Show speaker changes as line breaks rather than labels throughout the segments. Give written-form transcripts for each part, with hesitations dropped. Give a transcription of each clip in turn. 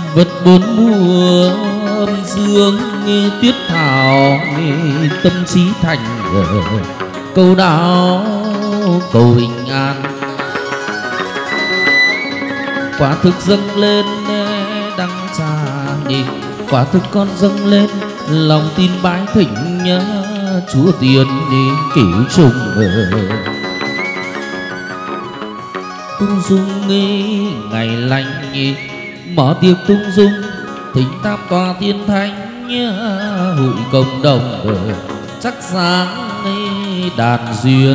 vật bốn mùa âm dương tiết thảo tâm trí thành câu đạo cầu bình an. Quả thực dâng lên đăng tràng, quả thực con dâng lên lòng tin bái thỉnh Chúa Tiền cửu trùng. Tung dung ngày lành mở tiệc tung dung, thỉnh tam tòa thiên thánh hội cộng đồng chắc sáng đàn duyên.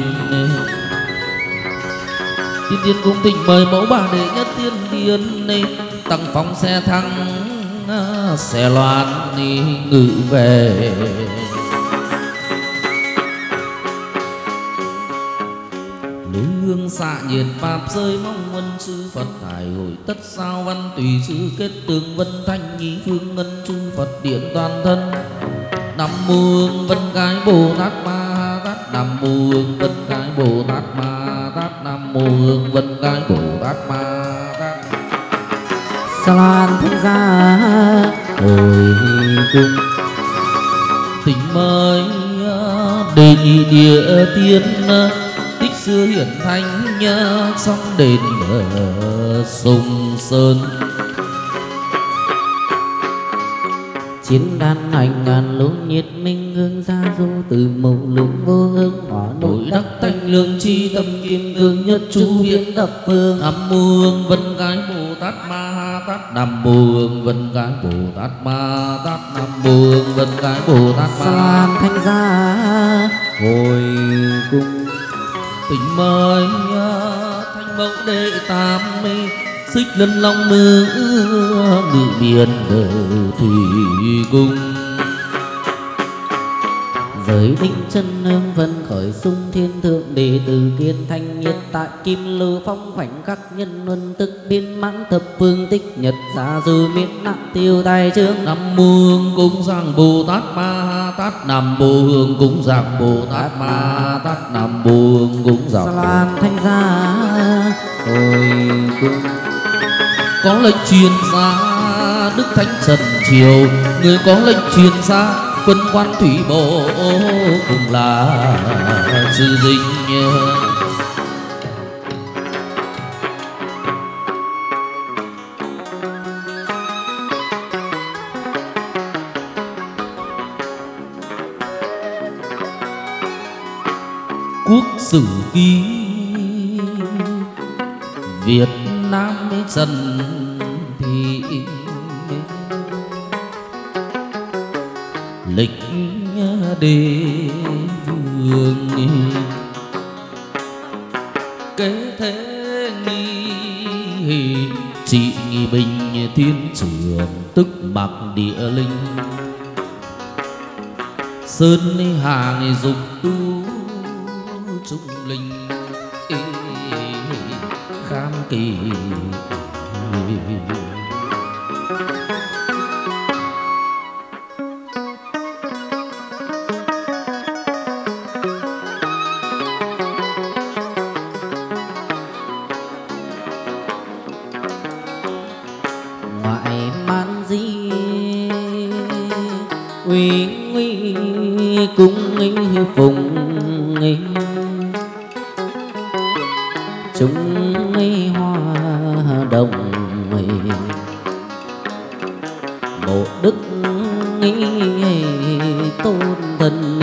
Tiên tiên cung thỉnh mời mẫu bà đệ nhất tiên điên, tặng phong xe thăng xe loan ngự về. Hương xạ nhiệt pháp rơi mong huân sư Phật hải hội tất sao văn tùy sư kết tường vân thanh nhị phương ngân chư Phật điện toàn thân. Nam mô Hương Vân Cái Bồ Tát Ma Tát, Nam mô Hương Vân Cái Bồ Tát Ma Tát, Nam mô Hương Vân Cái Bồ Tát Ma Tát.
Sa lan thanh gia hồi cung,
thỉnh mời đề nhị địa tiên tích xưa hiển thánh song đền sông sơn.
chiến đan hành ngàn lũ nhiệt minh hương gia du, từ mẫu lượng vô hương hỏa nội đắc thanh lương chi tâm kim cương nhất chú hiến đập phương.
Nam mô Hương Vân Cái Bồ Tát Ma Tát, Nam mô Hương Vân Cái Bồ Tát Ma Tát, Nam mô Hương Vân Cái Bồ Tát Ma.
Sa lan thanh gia hồi cung,
thỉnh mời thanh mẫu đệ tam xích lân long nữ ngự biển thủy cung.
giới đinh chân hương vân khởi sung thiên thượng đệ tử kiên thanh nhiệt tại kim lưu phong khoảnh khắc nhân luân tức biên mãn thập phương tích nhật xa dư miễn nạn tiêu tai trương.
Nam mô Hương Cúng Giang Bồ Tát Ma Tát, Nam mô Hương Cúng Giang Bồ Tát Ma Tát, Nam mô Hương Cúng Giang.
Sa lan thanh gia hồi cung,
có lệnh truyền ra Đức Thánh Trần Triều, người có lệnh truyền ra quân quan thủy bộ cùng là sư dinh. Quốc sử ký Việt Nam Trần Thị, lịch đế vương kế thế nghi trị nghi bình thiên trường, tức mặc địa linh sơn hàng dục tu trung linh kham kỳ.
ngoại man di uy nguy cung phùng chúng hoa đồng bộ đức tôn thần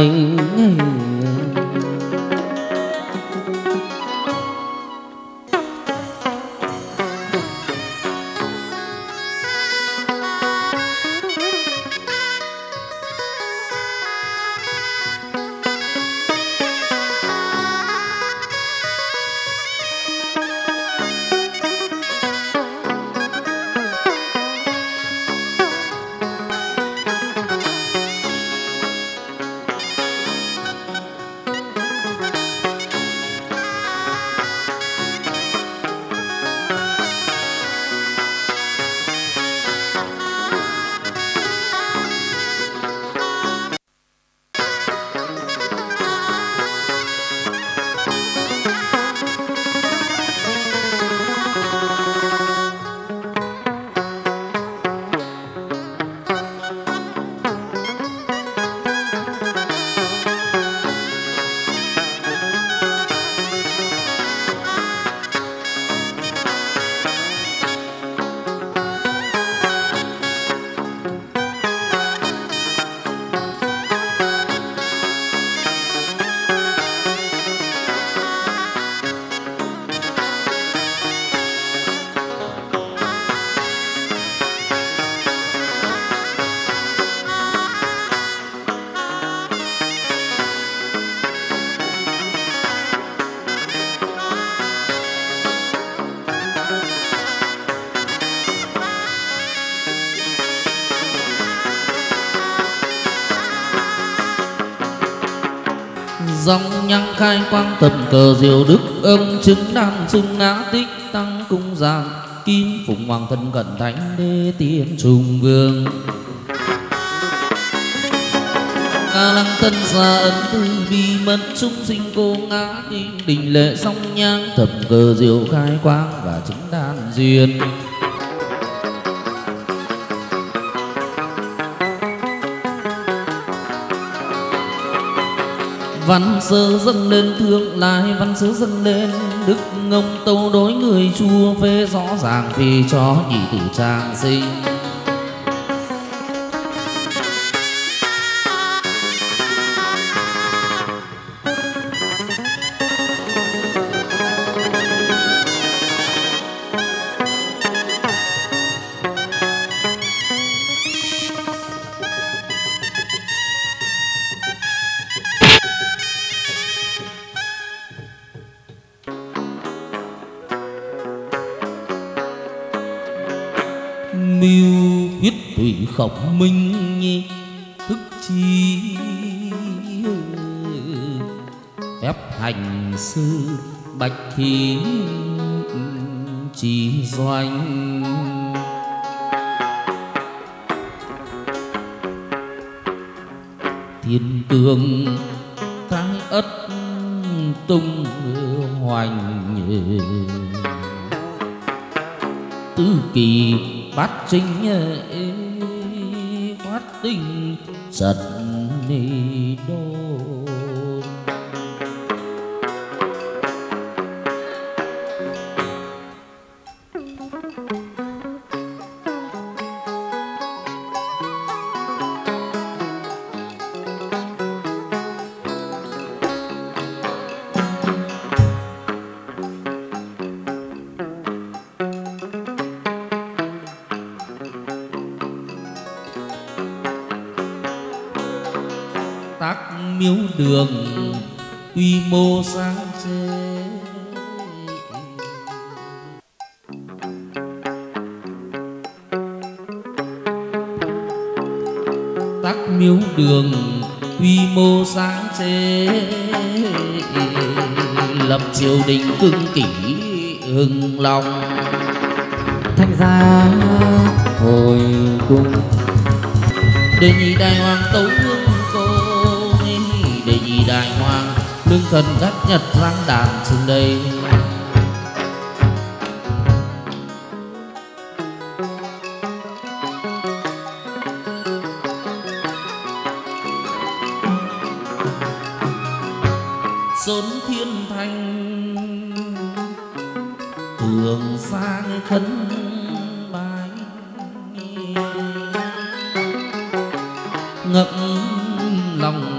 dòng nhang khai quang tầm cờ diệu đức âm chứng đàn sung ngã tích tăng cung giang kim phụng hoàng thân cẩn thánh đế tiên trùng vương ca lăng tân xa ấn từ bi mẫn chúng sinh cô ngã kim đình lệ song nhang thập cờ diệu khai quang và chứng đàn duyên văn sơ dâng lên thương lai văn sơ dâng lên đức ngông tâu đối người chua phê rõ ràng vì cho nhị tử trang sinh mưu huyết thủy khổng minh nhi thức chi phép hành sư bạch khí chỉ doanh thiên cương thái ất tung hoành tứ kỳ bát trinh phát tinh giật đô tác miếu đường quy mô sáng chế tác miếu đường quy mô sáng chế lập triều đình cương kỷ hưng long
thanh gia hồi cung
đề nhị đại hoàng tấu hương đề nhị đại hoàng lương thần gắt nhật răng đàn xưng đây sơn thiên thanh thường sang khấn bài ngậm lòng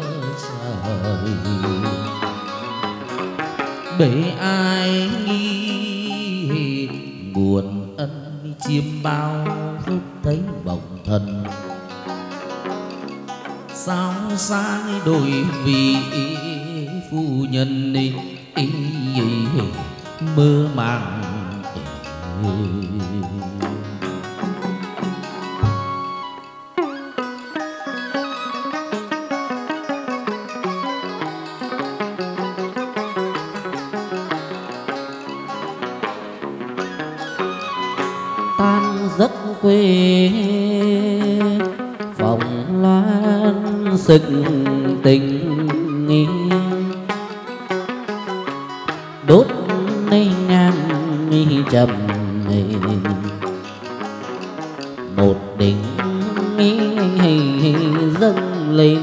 bể ai nghi nguồn ân chiêm bao lúc thấy bồng thân sao sáng đổi vì phu nhân mơ màng
tan giấc quê phòng loan sực tình nghi đốt nhang trầm một đỉnh dâng lên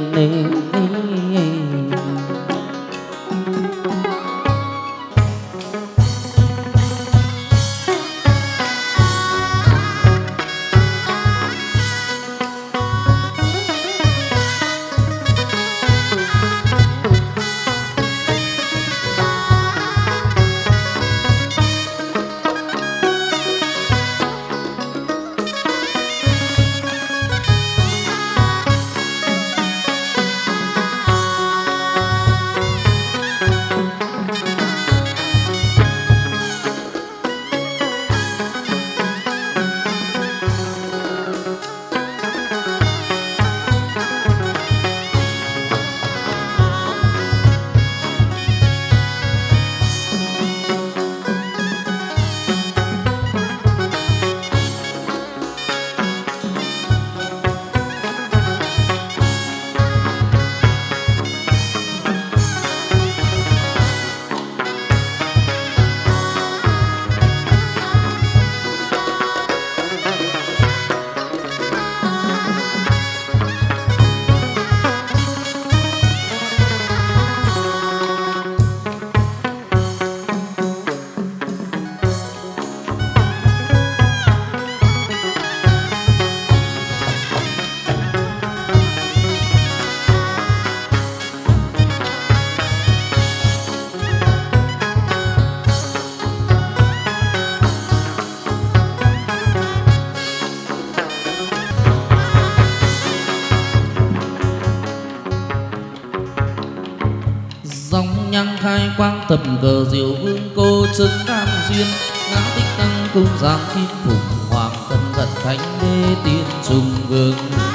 khai quang thập cờ diệu vương cô trấn tam duyên ngã tích tăng cung giang thiên phụng hoàng tân cận thánh đế tiên trùng vương.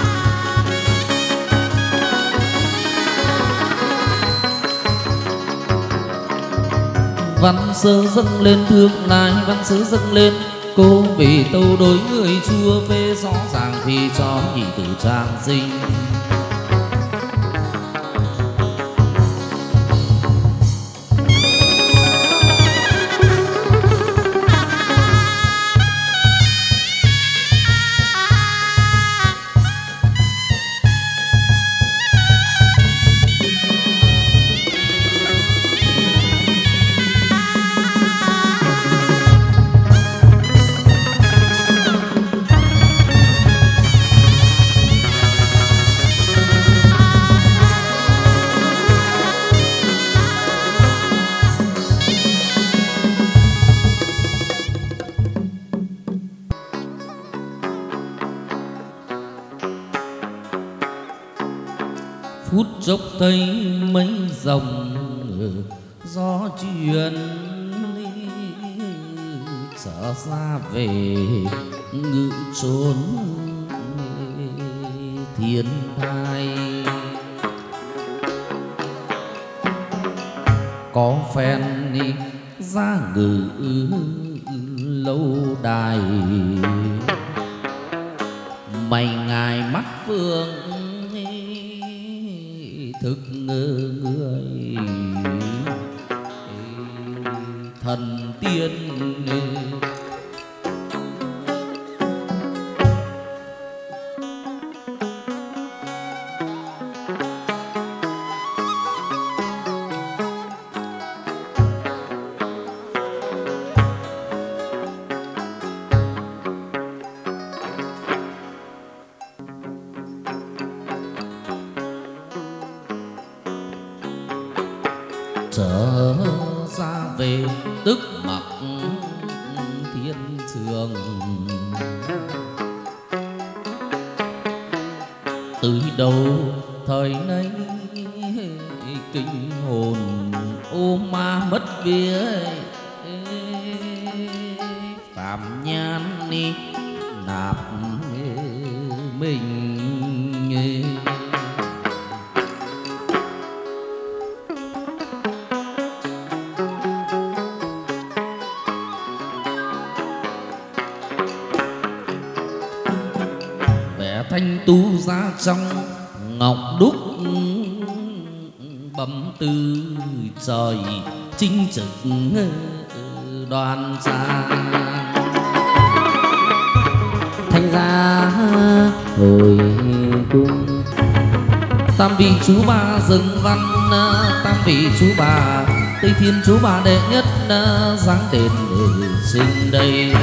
Văn sơ dâng lên thương lai văn sơ dâng lên cô vì tâu đối người chúa phê rõ ràng vì cho nhị tử trang sinh. Phút chốc thấy mấy dòng gió truyền trở ra về ngự chốn thiên thai. Có phen ra ngự lâu đài mày ngài mắt phương thức người thần tiên. Trở ra về tức mặc thiên trường từ đầu thời nay kinh hồn ô ma mất vía phạm nhan nạp mình. Thanh tú ra trong ngọc đúc bấm tư trời chính trực đoan trang.
Thanh gia hồi cung
tam vị chú bà dừng văn tam vị chú bà Tây Thiên chú bà đệ nhất dáng đền để sinh đây.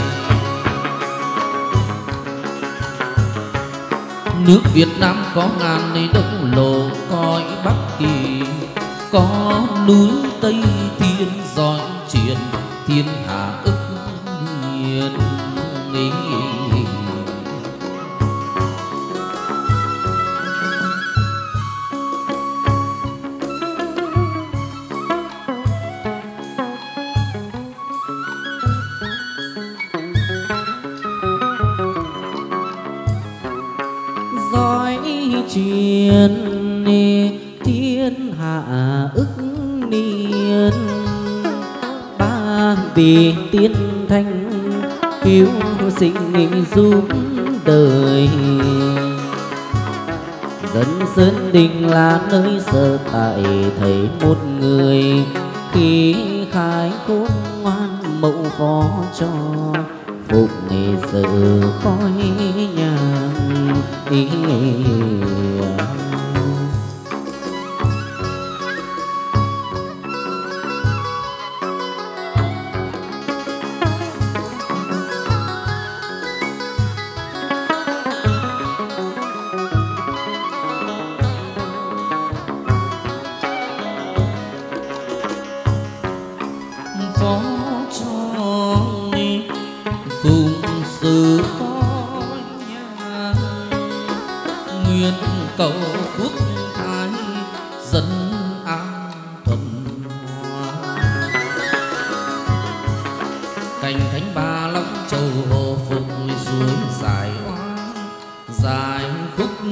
Nước Việt Nam có ngàn đông lộ cõi Bắc Kỳ, có núi Tây Thiên giỏi truyền thiên hạ ức hiền.
truyền thiên hạ ức niên. Ba vì tiên thanh cứu sinh giúp đời, dân Sơn Đình là nơi sở tại thấy một người khi khai khôn ngoan mậu phó cho phục nghề sự khói nhang.
phó cho phụng sự khói nhang, nguyện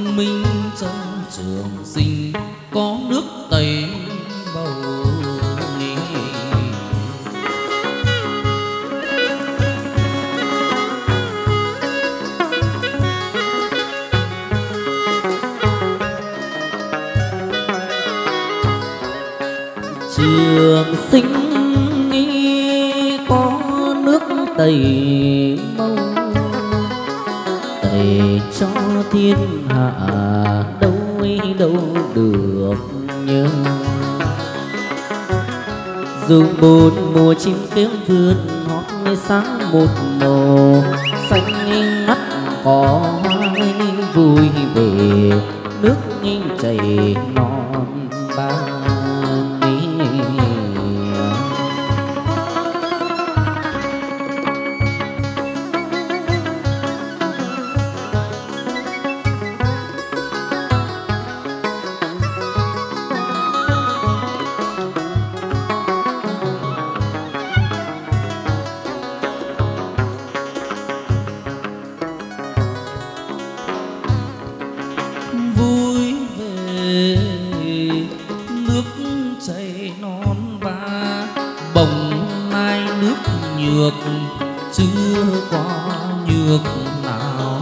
minh trong trường sinh có nước tẩy bầu nghỉ.
Trường sinh có nước tẩy mâu, tẩy cho thiên hạ đâu đâu được nhớ. Dù bốn mùa chim kêu vườn hót sáng một màu xanh ngắt có vui về nước chảy non ba.
Chưa có nhược nào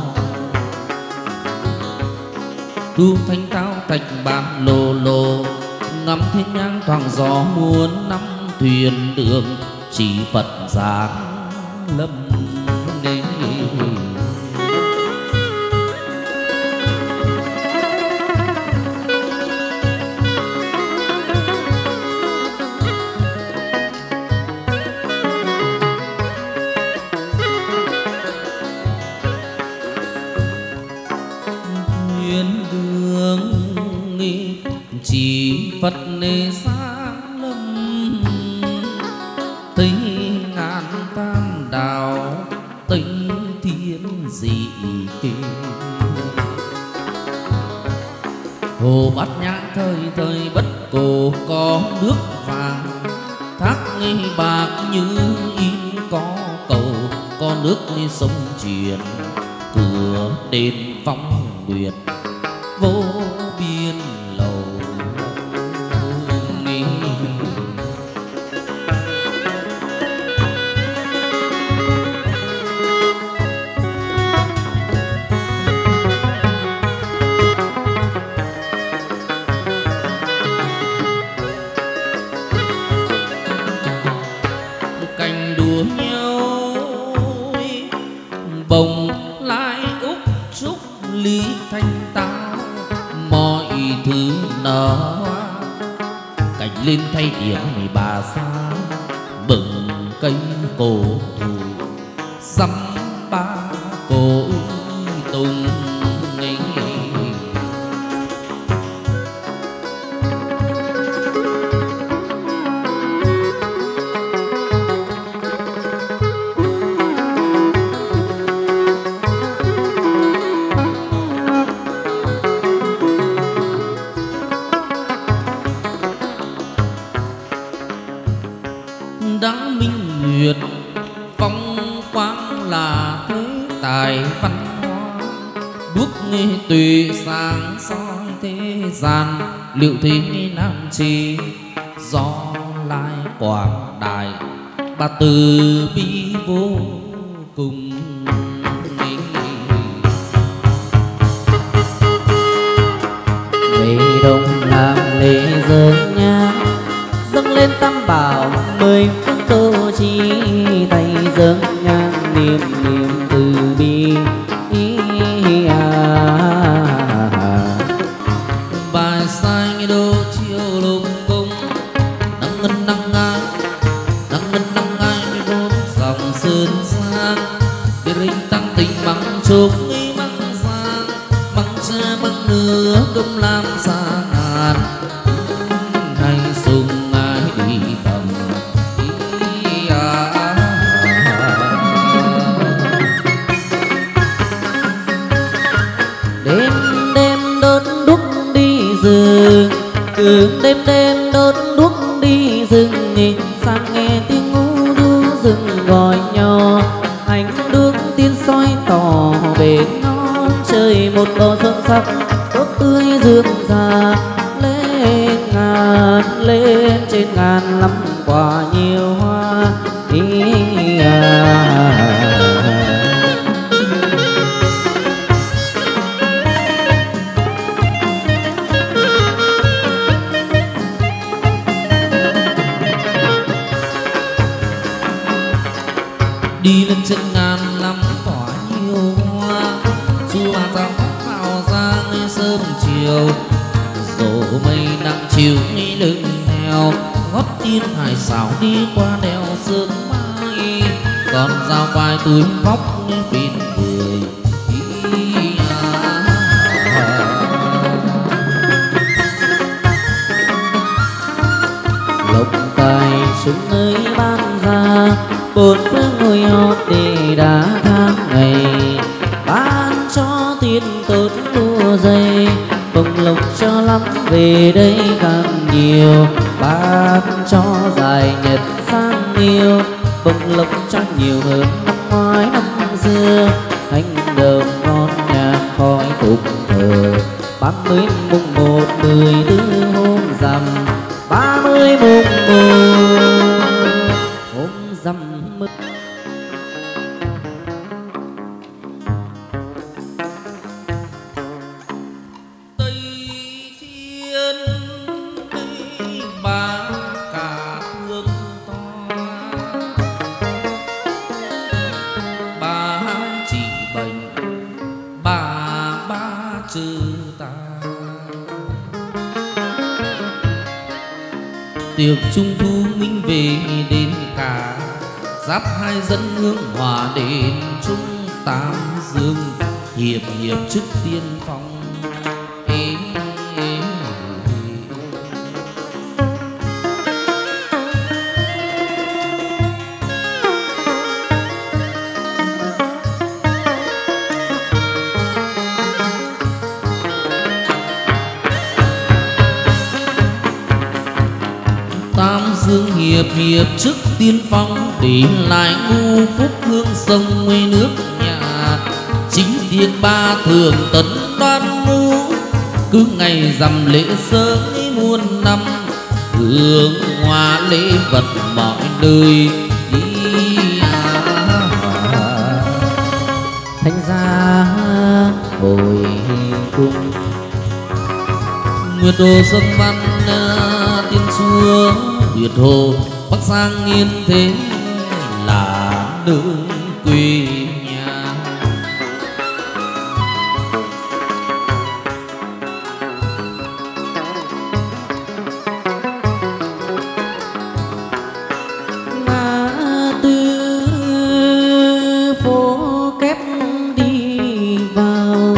tu thanh tao thạch bàn lồ lồ, ngắm thiên nhang thoảng gió muôn năm thuyền đường, chỉ Phật giáng lâm đến. Phật nề sáng lâm, thấy ngàn tam đào tinh thiên dị kỳ. Hồ Bát Nhã thời thời bất cổ có nước vàng, thác nghi bạc như y có cầu, có nước như sông truyền, cửa đền phong nguyệt vô biên lầu. Bồng lai úc trúc lý thanh tao, mọi thứ nở hoa cảnh lên thay điểm 13 xa, bừng cây cổ thụ dăm ba cổ tùng. Đăng minh nguyệt phong quang là thế tài văn hoa, đuốc nghe tùy sáng soi thế gian, liệu thế nam chi do lai quảng đại, ba từ bi vô cùng.
Về đông làm lễ dâng nhang, dâng lên tam bảo 10 tô chi, tay dâng nhang niệm niệm từ bi.
Bài sai đô chiều lục cung, nắng ngân nắng ngang bốn dòng sơn sang, biệt rinh tăng tình bằng trục nghi bằng sang, bằng cha bằng nửa đông làm xa ngàn, hay sung ai đi tầm.
Đêm đêm đốt đuốc đi rừng, đêm đêm đốt đuốc đi rừng, sang nghe tiếng ngu du rừng gọi nhau. Ánh đuốc tiên soi tỏ bể non trời, một bầu xuân sắc tươi dương già lên trên ngàn lắm quả nhiều hoa.
Đi lên trên ngàn năm tỏa nhiều hoa, chùa dạo vào ra ngay sớm chiều, rổ mây nặng chiều ngay lưng theo, gót tiên hải xảo đi qua đèo sương mai, còn dao vai túi vóc như bên người.
Lộc tài xuống nơi ban ra, bốn phương ngồi hót để đã tháng ngày, ban cho tiền tốt lúa dày, bồng lộc cho lắm về đây càng nhiều, ban cho dài nhật sang yêu, bồng lộc cho nhiều hơn năm ngoái năm xưa. Thanh đồng ngon nhạc khói phục thờ, 30 mùng 1 14 hôm rằm, 30 mùng 1 hôm rằm mực.
Tây thiên Tây ba cả thương to, ba chỉ bệnh ba trừ ta. Tiệc trung thu minh về đến cả, giáp hai dân hương hòa đến trung tam dương, hiệp hiệp trước tiên phong. Tam dương hiệp hiệp trước tiên phong, để lại ngu phúc hương sông mây nước nhà. Chính tiết ba thường tấn đoan mưu, cứ ngày rằm lễ sớm muôn năm, hương hoa lễ vật mọi nơi.
Thanh gia hồi cung,
Nguyệt hồ sông văn tiên xuống, Nguyệt hồ bắc sang yên thế là nơi quê nhà.
ngã tư phố kép đi vào,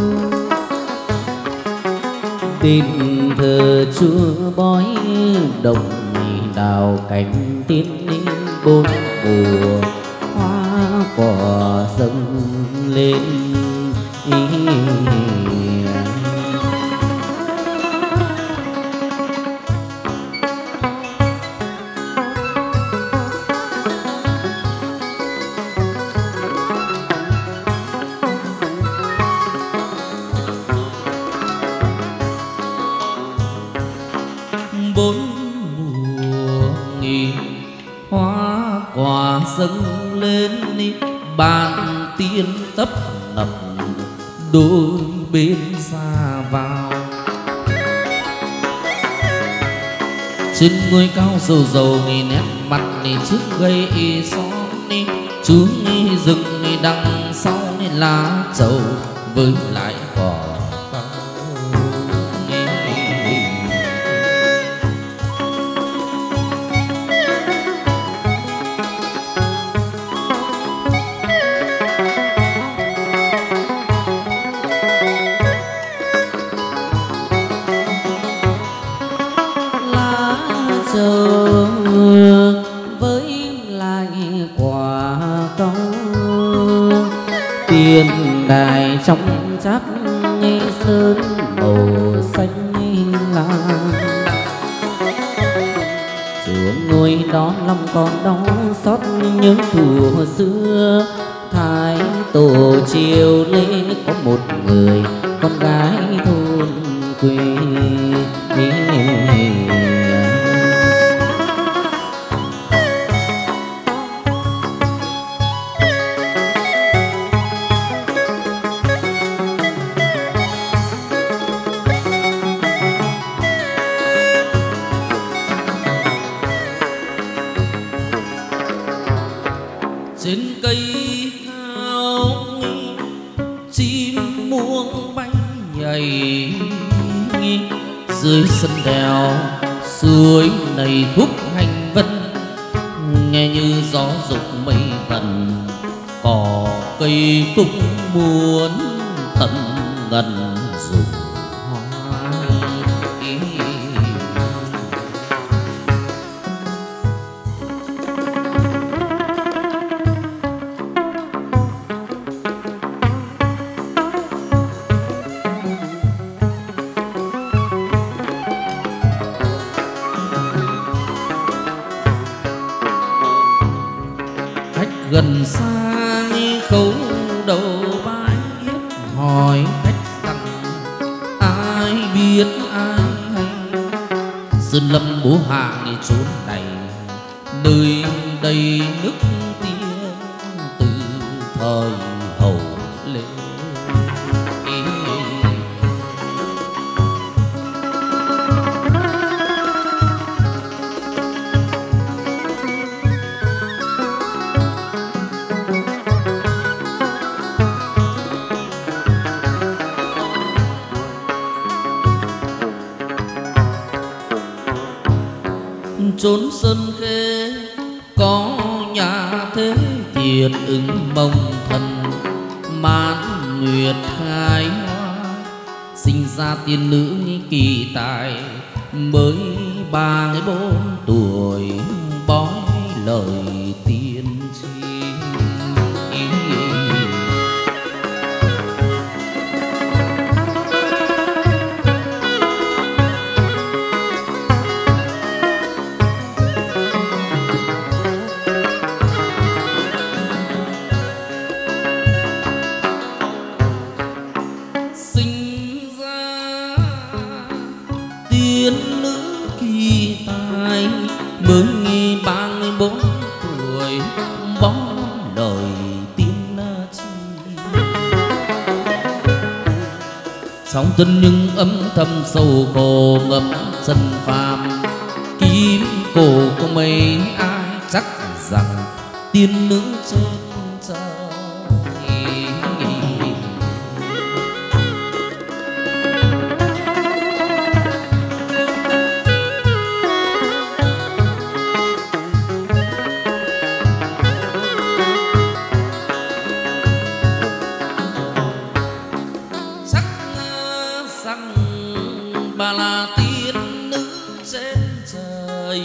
đền thờ Chúa bói đồng đào cành tiên linh bốn mùa, hoa cỏ dâng lên
bốn mùa nghỉ, hoa quả dâng lên bàn tiên tấp nập, đôi bên xa vào. Trên ngôi cao dầu dầu nét mặt trước gây son, chú rừng đằng sau lá trầu với lại cỏ.
với lại quả câu, tiền đài trong chắc nghe sơn màu xanh lam. Chúa ngồi đó lòng còn đau xót nhớ thuở xưa, Thái tổ chiều lễ có một người con gái thôn quê.
Trên cây cao chim muông bay nhảy, dưới sân đèo suối này khúc hành vân, nghe như gió dục mây vần, cỏ cây cũng muốn thân ngần dục hoa. Gần xa khấu đầu bái hỏi khách rằng ai biết ai hay, sơn lâm bố hạ chốn này, nơi đây nước tiếng từ thời Hậu Lê. Chốn sơn khê có nhà thế thiệt ứng mông thần, mãn nguyệt khai hoa, sinh ra tiên nữ kỳ tài, mới 34 tuổi bói lời tiên tri. Tiên nữ kỳ tài mới 34 tuổi bóng đời tiên tri. Sóng thân nhưng âm thầm sầu khổ ngập chân phàm, kim cổ có mấy ai chắc rằng tiên nữ trên trời. Bà là tiên nữ trên trời,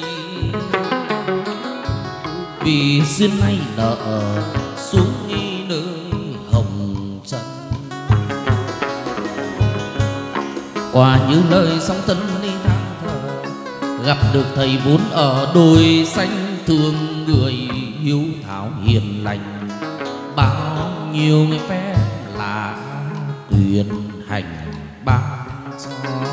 vì duyên nay nợ xuống nơi hồng trần. Quả như lời sóng thân đi than thở, gặp được thầy vốn ở đồi xanh, thương người hiếu thảo hiền lành, bao nhiêu người phép là tuyên hành ban cho.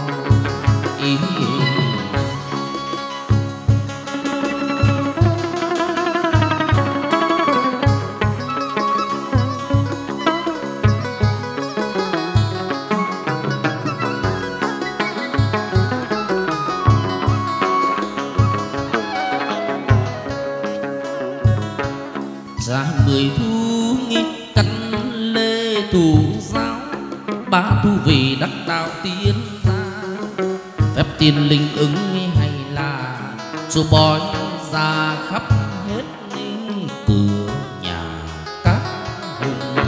Ra 10 thu căn lê thủ giáo, 3 thu về đắc đạo tiên gia, phép tiên linh ứng hay là chúa bói ra khắp hết cửa nhà các hùng.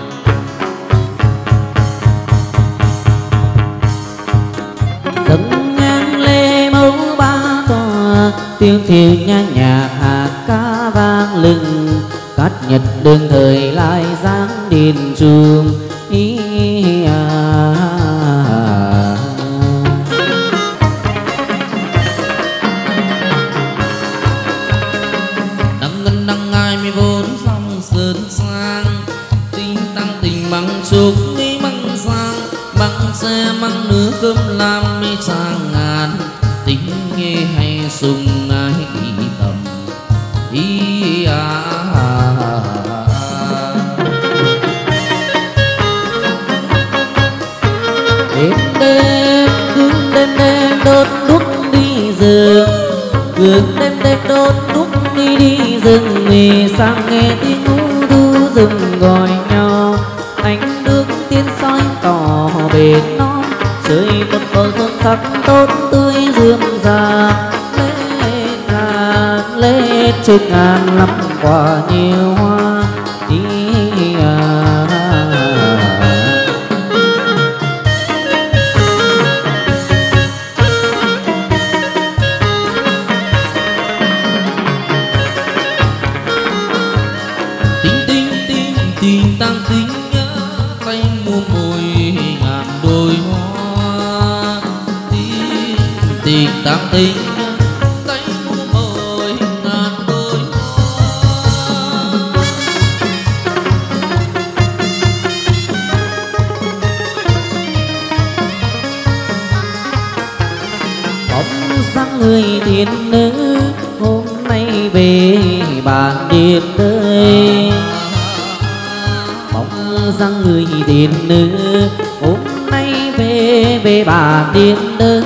Dâng nhang lê mẫu ba tòa, tiếng thiêu nha nhạc hạt ca vang lừng, cát nhật đương thời lai dáng điền trường.
Đăng ngân đăng ai mới vốn dòng sơn sang, tinh tăng tình bằng chúc măng sang, bằng xe măng nứa cơm làm sang ngàn tính nghe hay sung ai tầm ý
đêm đêm cứ đêm đốt đuốc đi rừng, cứ đêm đốt đuốc đi rừng, vì sang nghe tiếng ngũ thu rừng gọi nhau. Ánh nước tiên soi tỏ bể non, trời một bầu xuân sắc tốt tươi rượm rà. Lên trên ngàn lắm quả nhiều hoa ý
tình tăng tính tay mua mồi ngàn đôi hoa tình tăng tính tay mua mồi ngàn đôi hoa.
bóng sáng người thiên nữ hôm nay về bàn điện đời, rằng người tiên nữ hôm nay về bà tiên đời.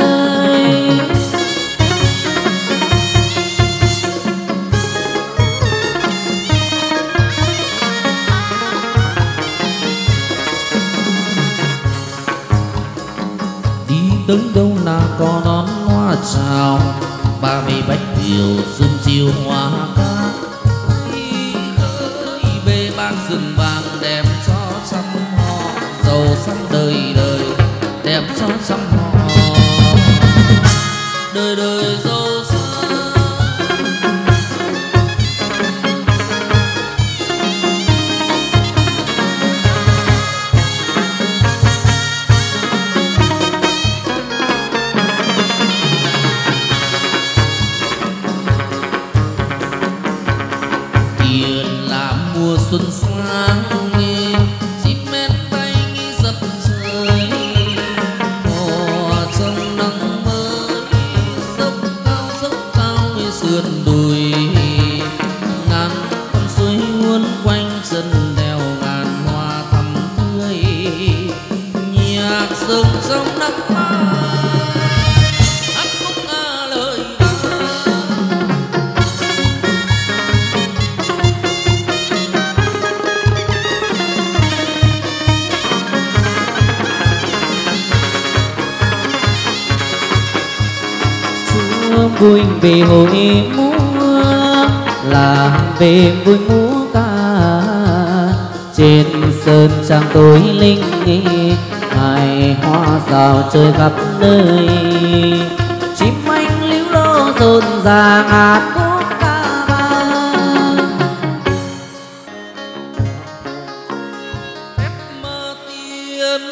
Đi tới đâu là có đón hoa chào, 30 bách điều xuân chiều hoa cát. Về bang rừng vàng đẹp cho trăm họ, giàu sang đời đời đẹp cho trăm họ, đời đời giàu sang. Tiền là mùa xuân sang, chim én bay dập trời, mùa trong nắng mới dốc cao sườn đồi, ngàn con suối uốn quanh chân đèo, ngàn hoa thắm tươi nhạc sông sông nắng hát khúc lời
vui về hội múa là về vui múa ca, trên sơn trang tối linh nghi ngày hoa rào chơi khắp nơi, chim anh líu lo rộn ràng hát khúc ca vang.
phép mơ tiên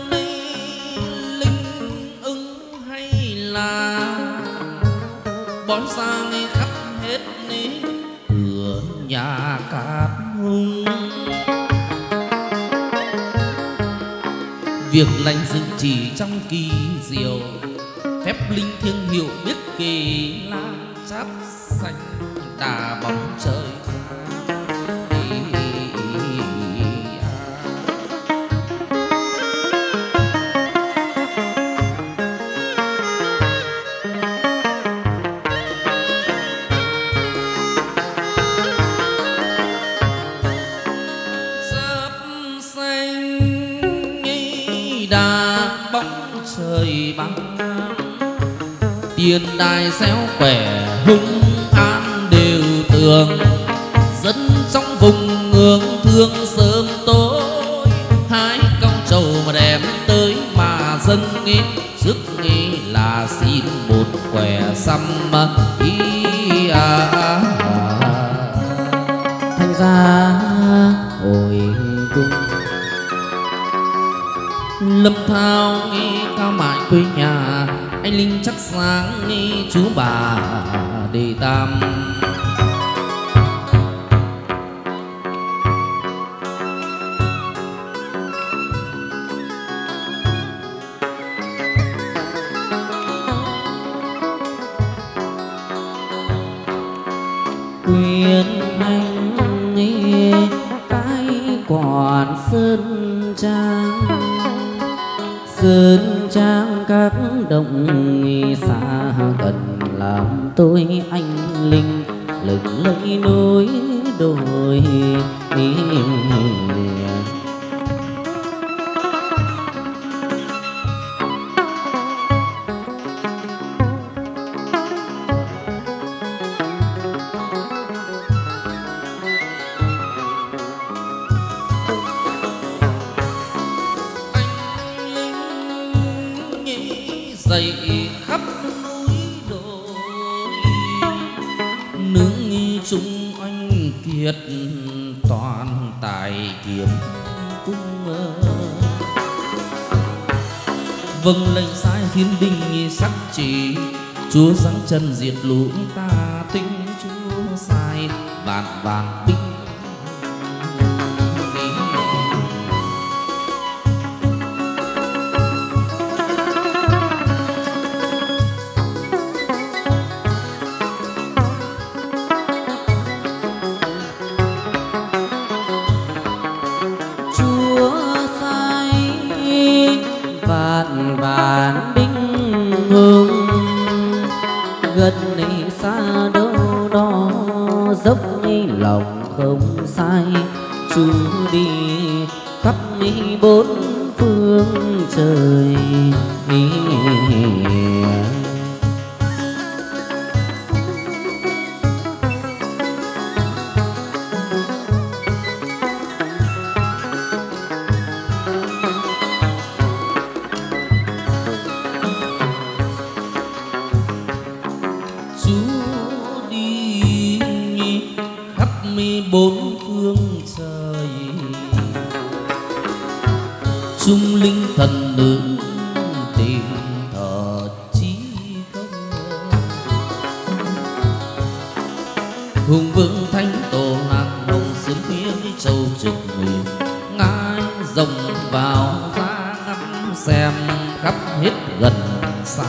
linh ứng hay là bón sang khắp hết cửa nhà cát hùng. Việc lành dựng chỉ trong kỳ diệu, phép linh thiêng hiệu biết kỳ la cháp xanh đà bóng trời. Đà bóng trời băng tiền đài xéo quẻ hung an đều tường, dân trong vùng ngưỡng thương sớm tối, hái cong trầu mà đem tới mà dâng nghi sức nghi là xin một quẻ xăm ý
thành ra hồi cung
lâm thao cao mại quê nhà, anh linh chắc sáng chú bà đề tam.
quyền anh cái quản sơn trang các động xa gần làm tôi anh linh lừng lẫy núi đồi.
dày khắp núi đồi nương chung anh kiệt toàn tài kiếm cung vâng lệnh sai thiên đình sắc chỉ chúa giáng trần diệt lũ ta tinh chúa sai vạn vạn binh
vạn binh hùng gần đi xa đâu đó dốc đi lòng không sai chú đi khắp bốn phương trời.
bốn phương trời trung linh thần nữ tìm thờ chí công hùng vương thánh tổ lạc hồng sớm khuya châu trực miền ngài rồng vào ra ngắm xem khắp hết gần xa.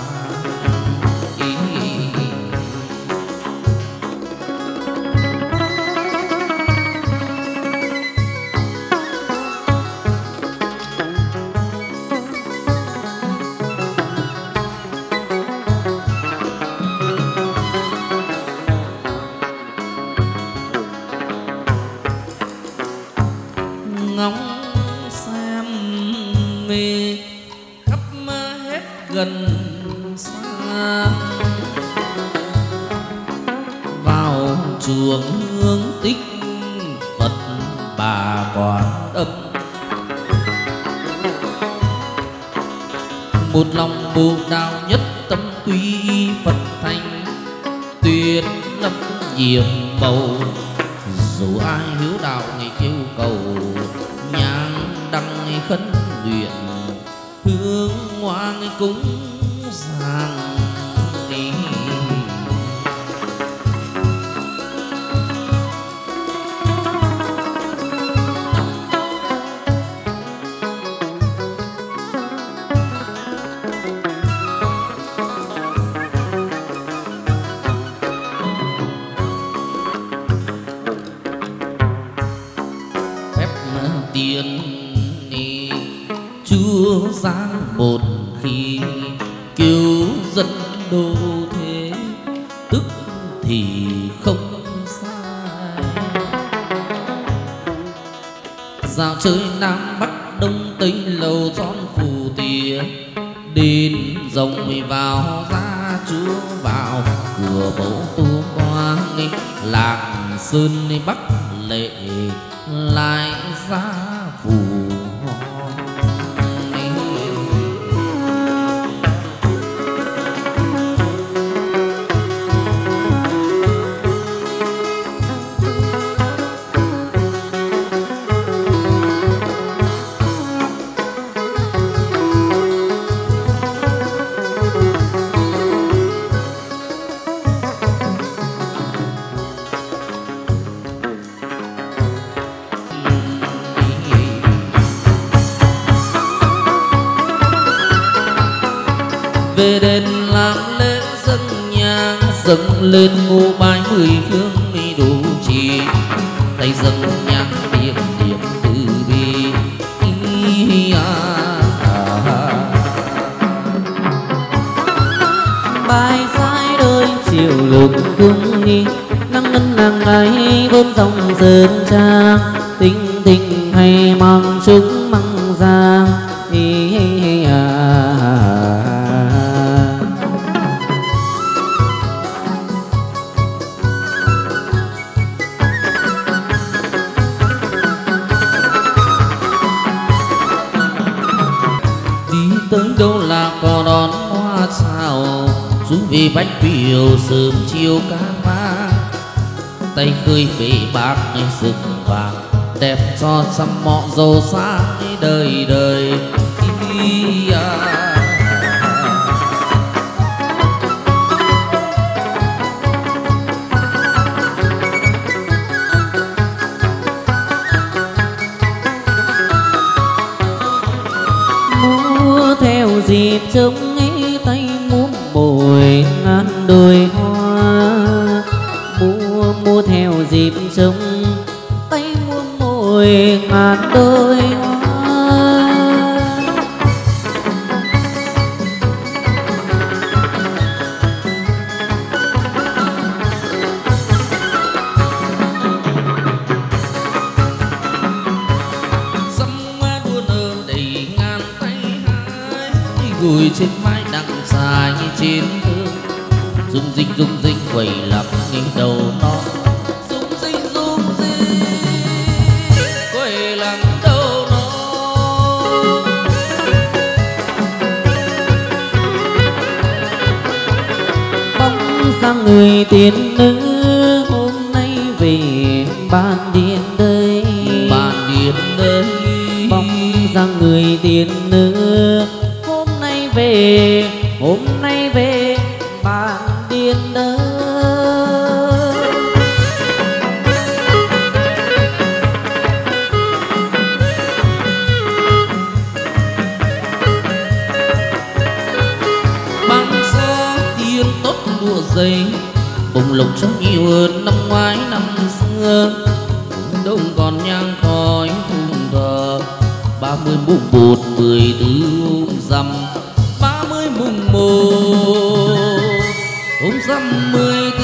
Ngóng xem mê khắp hết gần xa vào chuồng hương tích Phật Bà Quan Âm một lòng bồ đào nhất tâm quy Phật thành tuyệt lâm nhiệm màu dù ai hiếu đạo ngày kêu cầu nhang đăng khấn nguyện hương hoang cúng dường đi. Tiên Chúa giáng một khi cứu dân đô thế tức thì không sai dạo chơi Nam Bắc Đông Tây lầu tròn phù tía đền rồng vào ra Chúa vào cửa bầu tu quang làng Sơn Bắc lệ lại ra phù về đền làm lễ dâng nhang dâng lên ngũ bái mười phương đủ tay dâng nhang tiệc niệm từ bi.
Bài sai đời chiều lục cung nghi, nắng ngân nàng ấy vốn dòng sơn trang, tình tình hay mang chúng mang giang.
Đi tới đâu là có đón hoa sao, rú về bách biểu sớm chiều ca vang. Tay khơi bể bạc rực vàng, đẹp cho xăm mọ dầu sáng đời đời.
Múa theo dịp trống ấy tay múa bồi ngàn đôi hoa, múa theo dịp trống tay múa bồi ngàn đôi hoa.
Gùi trên mái nặng dài như trên thương, rung rinh quẩy lặp như đầu nó. Rung rinh quẩy lặp đầu nó.
Bóng sang người tiên nữ hôm nay về ban điện đây,
ban điện đây.
Bóng sang người tiên nữ về hôm nay về bàn điện đời.
Bằng xa tiên tốt lụa dày, bồng lộc trong nhiều hơn năm ngoái năm xưa. Đông còn nhang khói thùng thờ, 30 mùng 1 14 rằm, mùng 1 hôm rằm 14.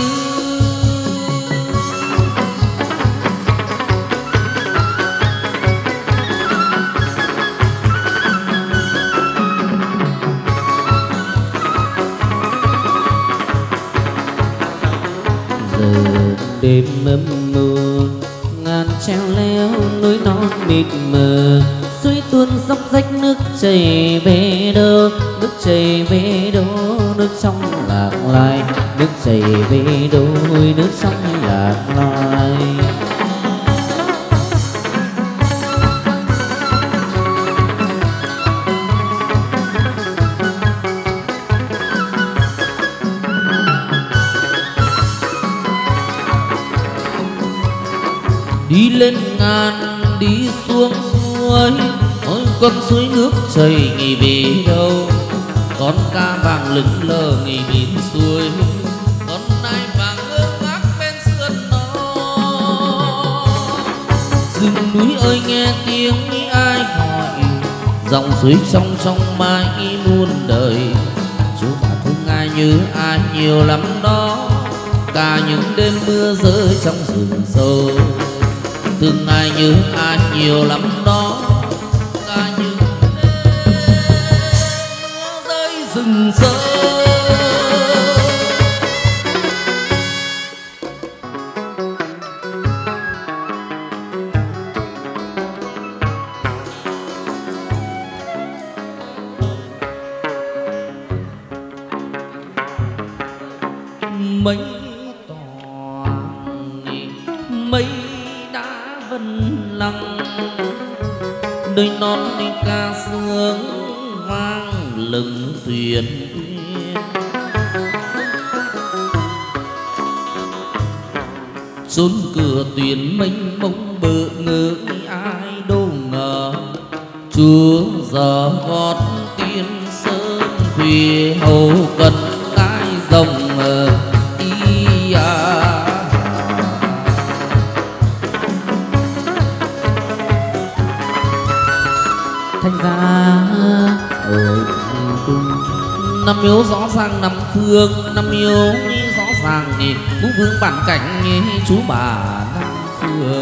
Giờ đêm mâm mưa ngàn treo leo núi non mịt mờ, suối tuôn dốc rách nước chảy về đâu, nước chảy về đâu, nước trong lạc loài, nước chảy về đâu, nước trong lạc loài.
Đi lên ngàn đi xuống suối, ôi con suối nước chảy nghỉ về đâu. Con ca vàng lững lờ nghỉ bên suối, con nai vàng ngơ ngác bên sườn nó. Rừng núi ơi nghe tiếng ai gọi, dòng suối trong trong mãi muôn đời. Chú bà thương ai nhớ ai nhiều lắm đó, cả những đêm mưa rơi trong rừng sâu. Thương ai nhớ ai nhiều lắm đó, cả những đêm mưa rơi rừng sâu. Mây toàn mây đã vân lăng, đôi non đi ca sương vang lừng thuyền. Chốn cửa tuyến mênh mông bờ ngỡ ai đâu ngờ, Chúa giờ gót tiên sơn khuya hầu cần cái dòng Năm yếu rõ ràng năm phương, năm yếu rõ ràng thì phú vương bản cảnh chú bà năm phương.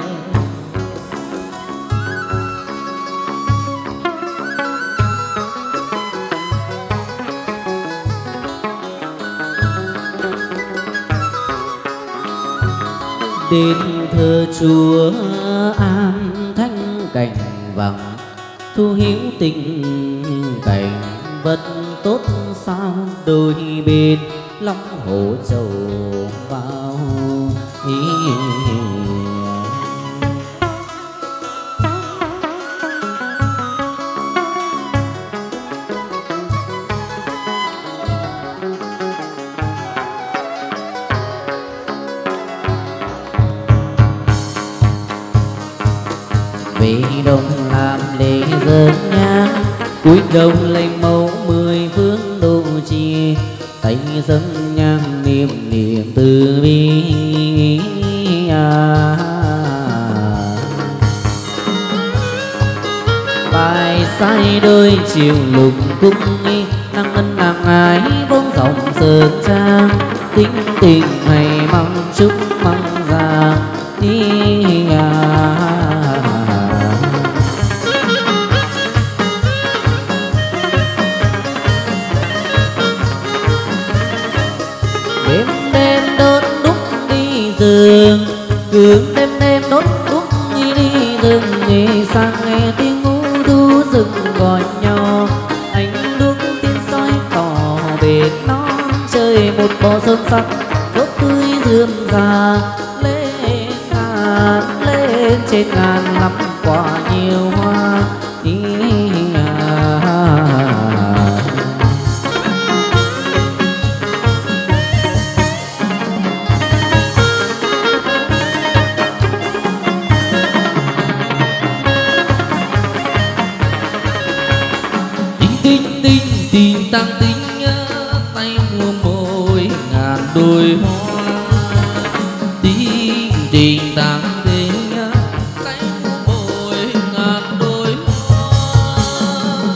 Đền thờ chúa an thanh cảnh vắng, thu hiếu tình cảnh vật tốt sao đôi bên long hồ châu vào về đông làm lễ dâng nhang, cúi đầu lấy mẫu mười phương độ trì, tay dâng nhang niệm niệm từ bi. Bài sai đôi chiều lục cung nghi, năng ân nàng ái vốn dòng sơn trang, tính tình hay mong chúc mong già đi. Đêm đêm đốt đúc đi rừng, cường đêm đêm đốt đúc đi rừng, nghe sang nghe tiếng ngũ thu rừng gọi nhau. Ánh đuốc tin soi tỏ bên nó chơi một bò sơn sắc, đốt tươi rườm rà lên trên ngàn lắm quả nhiều hoa.
Tình tăng tính tay mua môi ngàn đôi hoa. Tình tăng tính tay mua môi ngàn đôi hoa.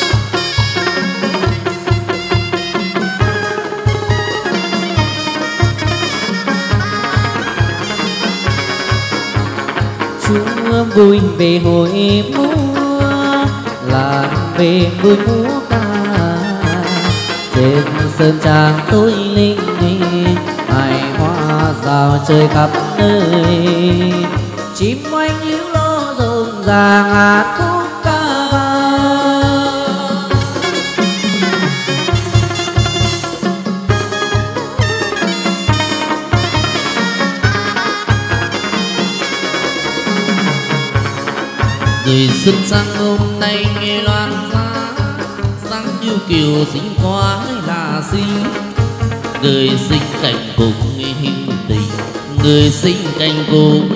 Chúa vui về hội múa, là về vui múa ca. Trên sơn trang tôi linh hải hoa rào chơi khắp nơi, chim oanh líu lo rộn ràng hát khúc ca vang.
Người xuân sang hôm nay nghe loan ra, sáng như kiều sinh hoa là sinh. Người sinh cảnh cùng hình tình, người sinh cảnh cùng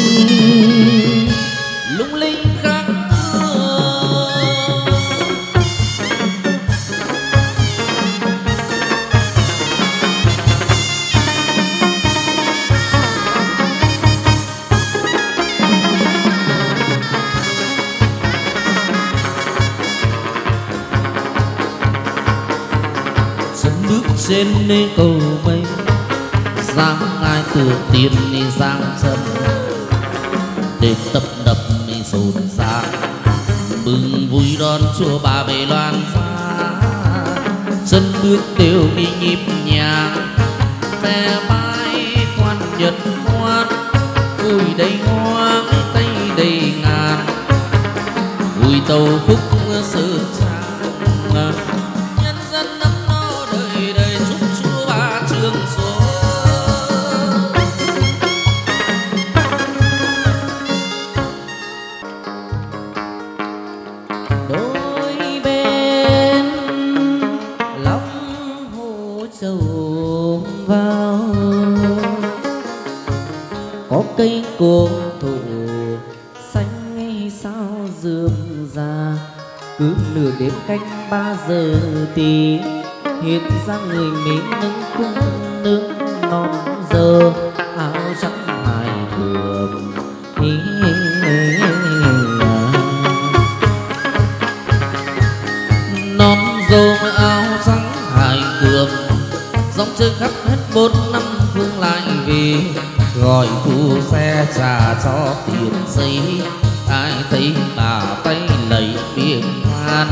lung linh khác trên cầu mây. Giang ai từ tiền giang chân, đêm tập đập rộn ràng, mừng vui đón chùa bà về loan xa. Chân bước đều đi nhịp nhàng, ve vai quan nhật ngoan, vui đầy hoang tay đầy ngàn, vui tàu khúc sơn trang. Nhân dân năm nó đời đời chúc chúa bà trường xuân.
Đôi bên lòng hồ châu vào, có cây cổ thụ xanh sao rườm rà. Cứ nửa đêm canh 3 giờ tí, hiện ra người mỹ nâng cung nước non giờ, áo trắng hài thường
non dâu áo trắng gọi phu xe trả cho tiền giấy. Ai thấy bà tay lạy miệng than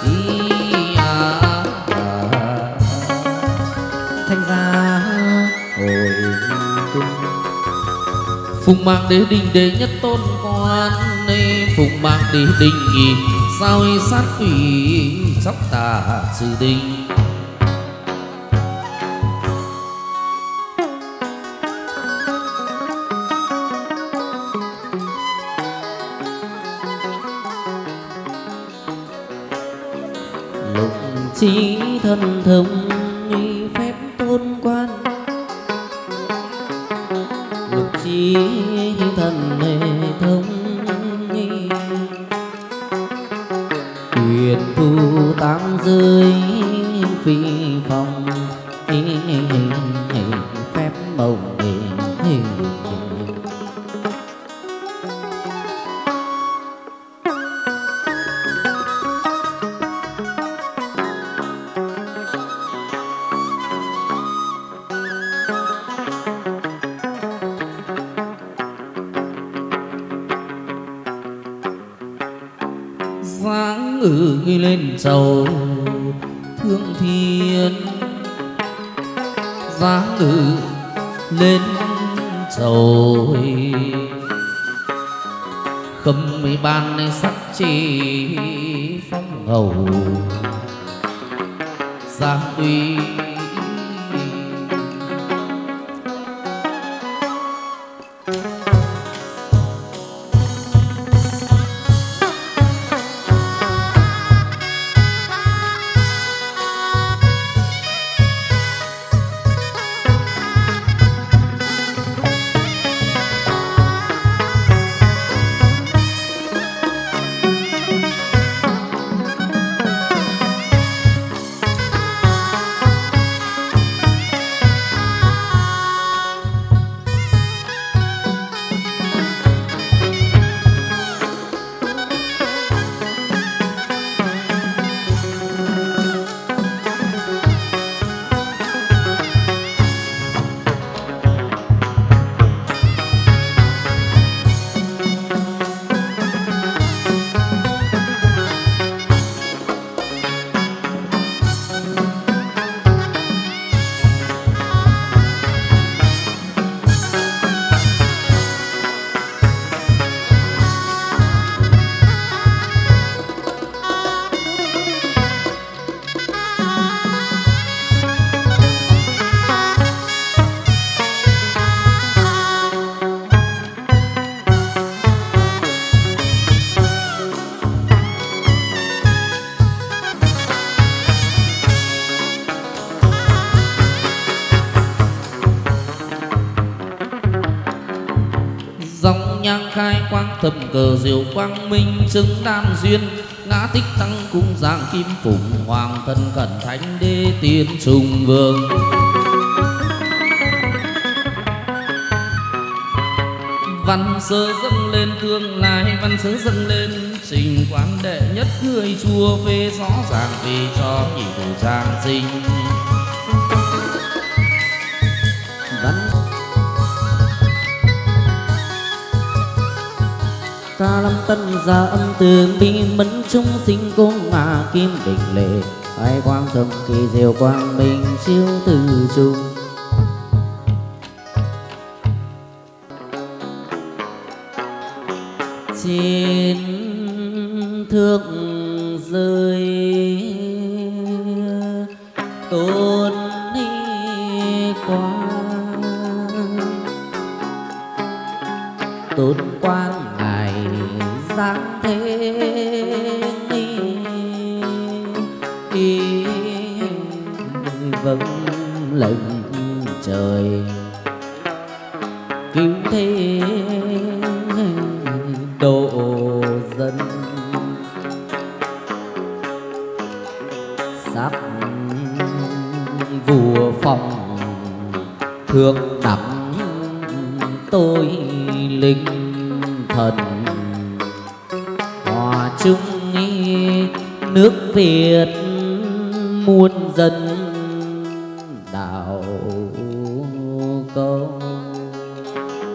thanh gia hồi cung.
Phùng mang đế đình đệ nhất tôn quan, phùng mang đế đình nghỉ sao sát quỷ sóc tà sư đình.
Lục chí thân thông phép tôn quan, lục chí thần thông quyền thu tám giới phi phong phép mộng
dáng ngự lên sầu thương thiên, dáng ngự lên sầu khâm mấy ban này sắc chỉ phong hầu dáng uy. Nhang khai quang thầm cờ diệu quang minh xứng đan duyên, ngã tích tăng cung giang kim phụng hoàng thân cẩn thánh đế tiên trùng vương. Văn sơ dâng lên tương lai, văn sơ dâng lên trình quán đệ nhất người chùa phê rõ ràng vì cho nhị thủ trang sinh.
Ca lâm tân gia âm tường bi mẫn trung sinh cung ngã kim đỉnh lệ, hai quang thầm kỳ diệu quang minh siêu từ trung. Trên thượng rơi tôn quang, tôn quang giáng thế vâng lệnh trời cứu thế độ dân. Sắc vua phòng thượng đẳng tôi linh thần, hòa chung nước Việt muôn dân đạo câu.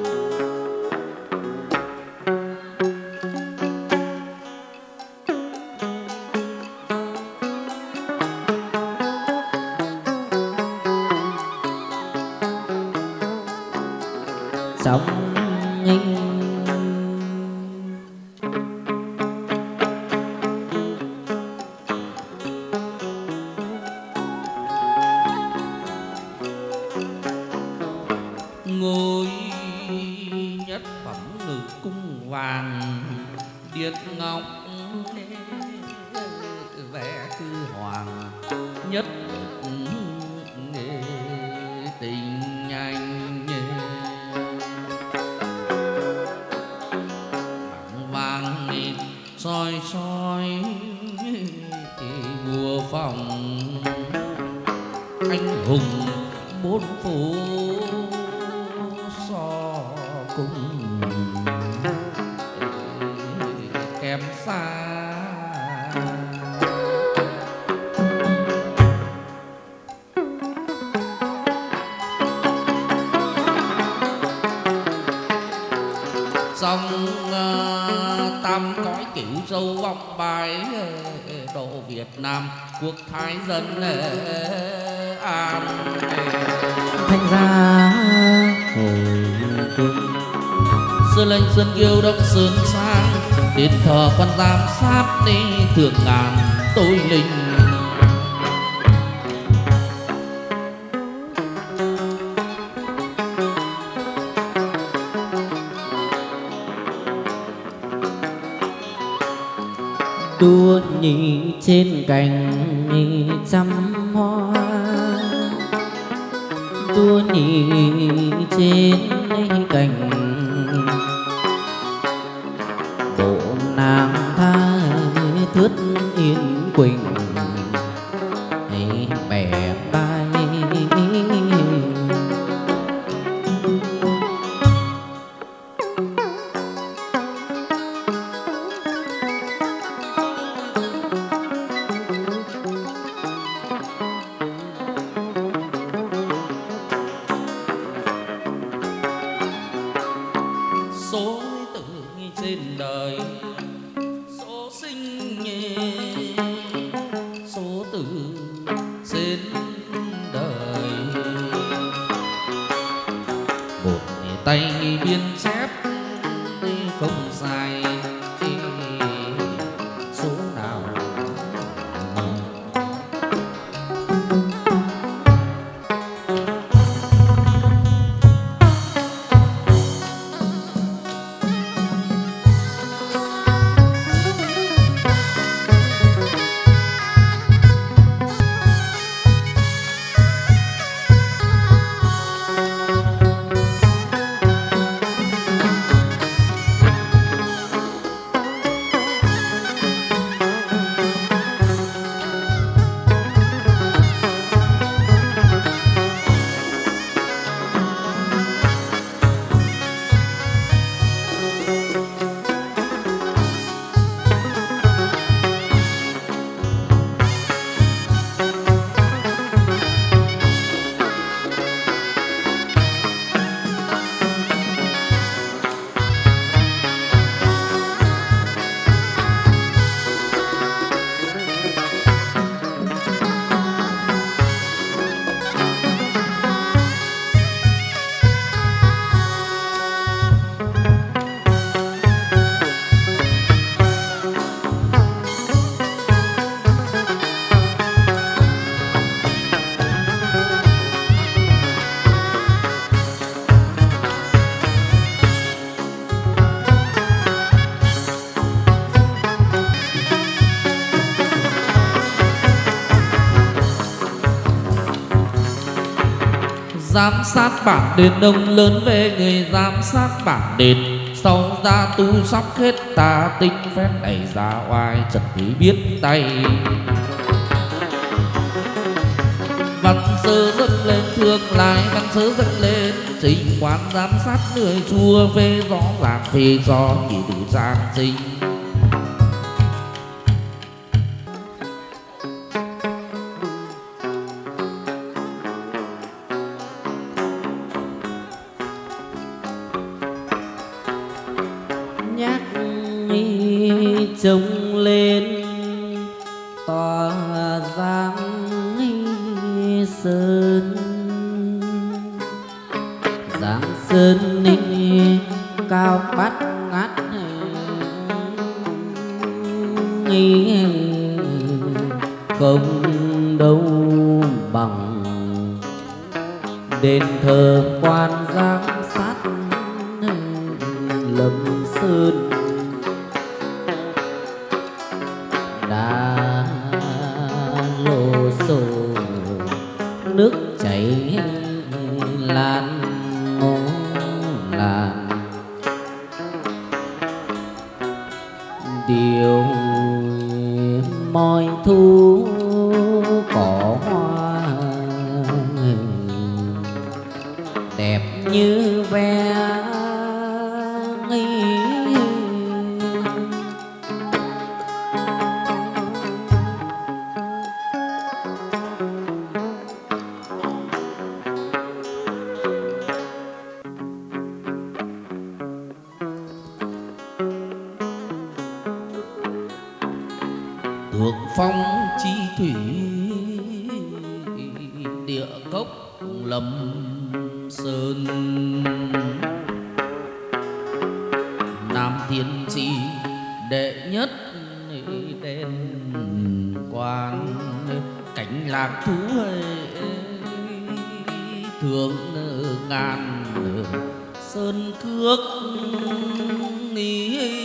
ngôi nhất phẩm ngự cung vàng điện ngọc vẽ thư hoàng nhất tình anh vàng soi soi mùa phòng anh hùng bốn phố so cùng kém xa. Sông tam cõi cửu châu vọng bài độ Việt Nam quốc thái dân an
thanh gia hồi cung
Sơn Lệnh Sơn Kiêu Đông Sơn Sang đền thờ quan giám sát đi thượng ngàn tôi linh.
đua nhị trên cành trăm hoa, đua nhị trên cành bộ nàng tha thướt yên quỳnh bẻ bay.
Số tử trên đời số sinh số tử trên đời một tay biên chép không sai số nào. Giám sát bản đền đông lớn về người giám sát bản đền, sau ra tu sóc hết tà tinh phép đẩy ra oai trật thì biết tay. Văn sơ dâng lên thương lại văn sơ dâng lên trình quan giám sát người chùa về rõ ràng phê do kỳ tử giang sinh.
nhắc trông lên tòa giang sơn, giang sơn cao bát ngát nghi không đâu bằng đền thờ quan giám sát Lâm Sơn. Đã lô xô nước chảy lan ngô làn, điều moi thu cỏ hoa đẹp như ve nghi.
Thượng phong chi thủy địa cốc Lâm Sơn, Nam Thiên Chi đệ nhất đền quan, cảnh lạc thú thượng ngàn sơn cước ý.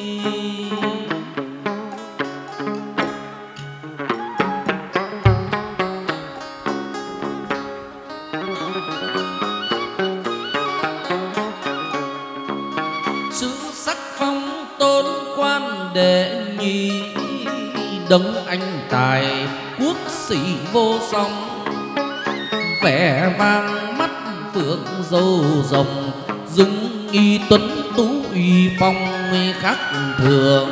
Đệ nhị đấng anh tài quốc sĩ vô song, vẻ vang mắt phượng dâu rồng, dung y tuấn tú uy phong khác thường.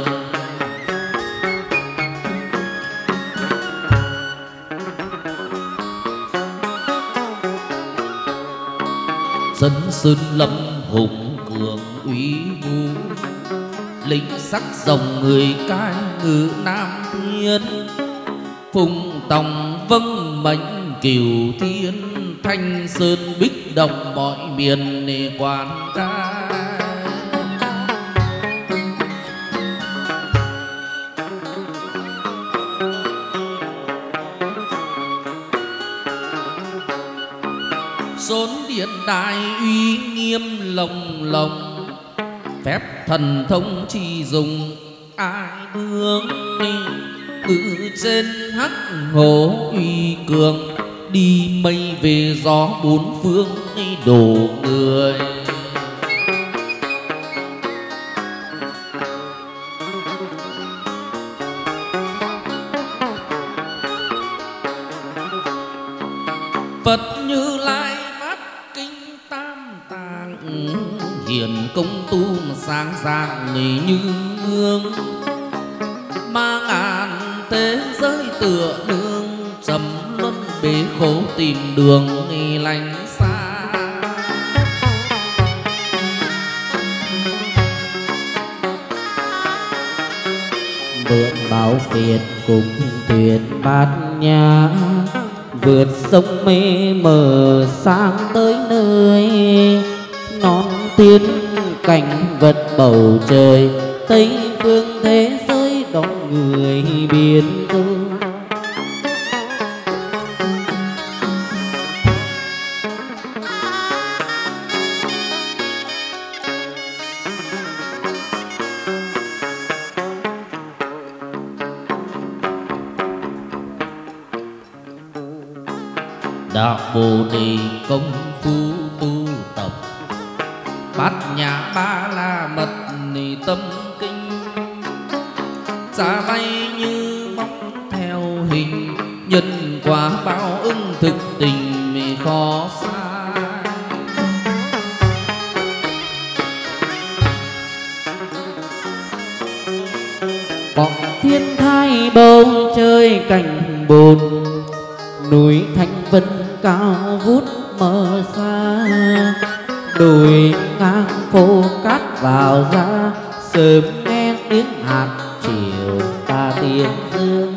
Dân sơn lâm hùng cường uy vũ, lính sắc dòng người cai ngự Nam Thiên, phùng tòng vâng mệnh cửu thiên, thanh sơn bích đồng mọi miền quan ca. Xốn điện đại uy nghiêm lồng lồng, phép thần thông chỉ dùng ai đương. Ngự trên hắc hồ uy cường, đi mây về gió bốn phương đổ người. Phật Như Lai phát kinh tam tạng, hiền công tu mà sáng dạng như gương. Mà ngàn thế giới tựa nương, trầm luân bế khổ tìm đường lành xa.
Mượn báo phiền cùng thuyền bát nhã, vượt sông mê mờ sang tới nơi. Non tiên cảnh vật bầu trời, tây phương thế giới đón người biển tư.
Đạo Bồ Đề công phu tu tập, bát nhã ba la mật tâm kinh. Giá bay như bóng theo hình, nhân quả báo ứng thực tình khó xa.
Vọng thiên thai bầu trời cảnh bồn, núi thanh vân cao vút mờ xa. Đồi ngang phố cát vào ra, sớm nghe tiếng hạt chiều ta tiếng dương.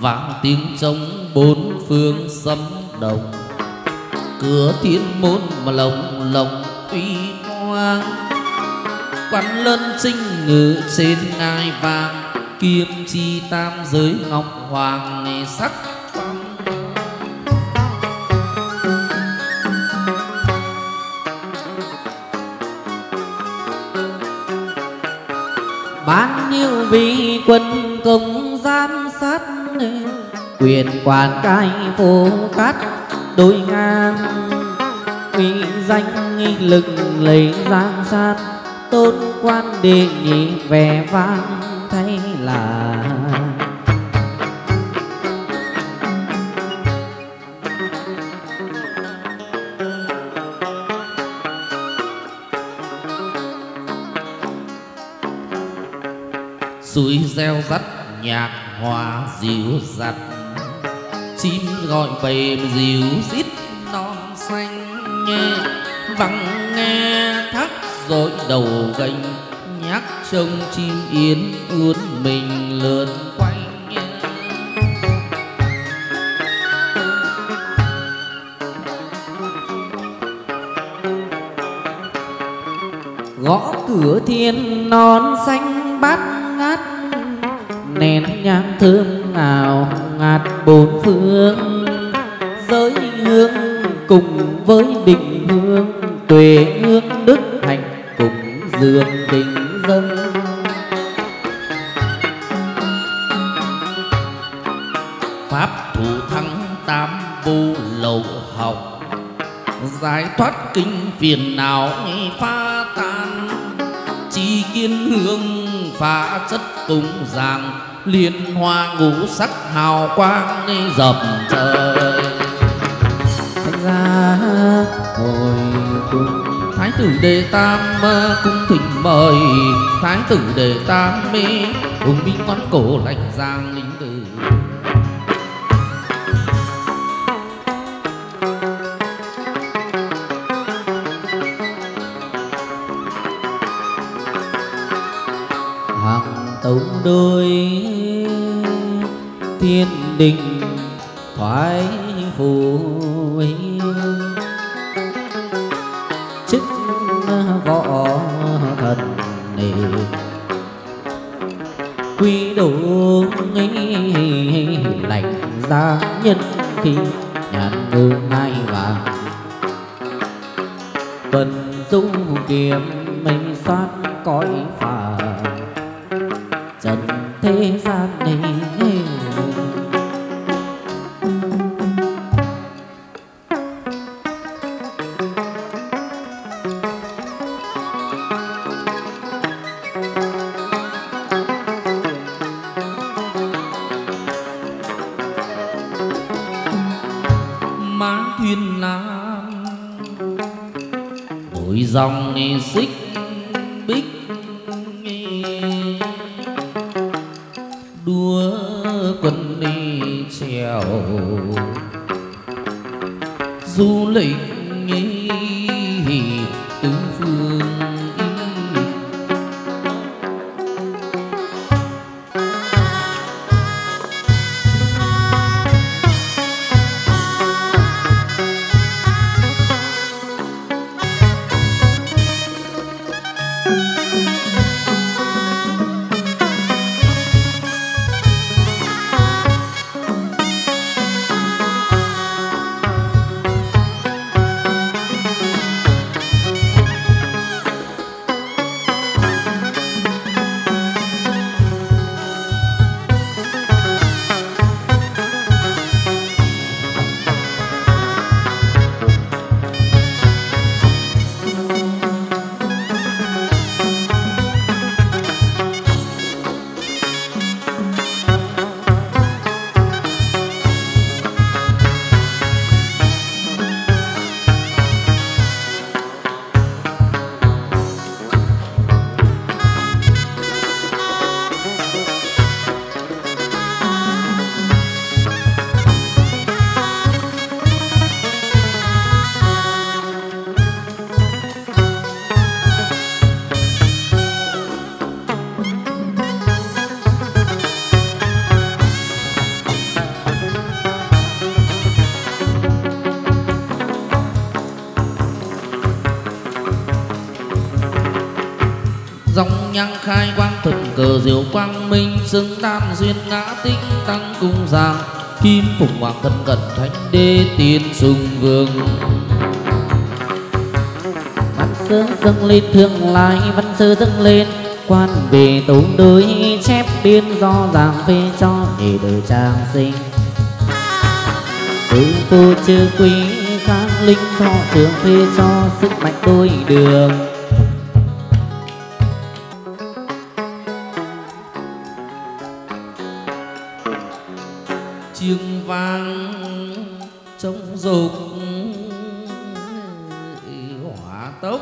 vang tiếng trống bốn phương sấm động. Cửa thiên môn mà lồng lộng uy quang, quan lân sinh ngự trên ngai vàng. Kiếm chi tam giới ngọc hoàng sắc phong.
Ban nhiêu vị quân công giám sát, quyền quản cai phố cát đôi ngang. Uy danh lực lấy giang sát, tôn quan đề nghị vẻ vang thay là.
Suối reo rắt nhạc hoa dịu dặt, chim gọi bầy dịu rít non xanh. Vắng nghe thác dội đầu gành, nhắc trông chim yến uốn mình lượn quanh.
Gõ cửa thiên non xanh bát ngát, nén nhang thơm ngào ngạt bốn phương. Giới hương cùng với bình hương, tuệ hương đức hạnh cùng dường tình dâng.
Pháp thủ thắng tam vô lậu học, giải thoát kinh phiền não pha tan. Chi kiên hương phá chất cùng giang, liên hoa ngũ sắc hào quang dập trời.
Thành ra hồi cung
Thái tử Đề Tam cung thỉnh mời, Thái tử Đề Tam hùng binh ngoan cổ lãnh giang lính tử.
hàng tấu đôi thiên đình thoái phù, chức võ thần nề quy độ lành gia nhân khi nhàn ngư ngai vàng. Tuần du kiếm mây xoát cõi phà, trần thế gian này
Má thuyền Nam nổi dòng xích bích, đua quân đi trèo du lịch tứ phương. nhang khai quang thần cờ diệu quang minh xứng đan duyên ngã tinh tăng cung giang kim phụng hoàng thân cận thánh đế tiên sùng vương.
văn sơ dâng lên thượng lai văn sơ dâng lên quan về tấu đối chép biên do giảng phê cho để đời trang sinh chư tu chư quý các linh thọ trường phê cho sức mạnh đôi đường.
Chiêng vang trong dục hỏa tốc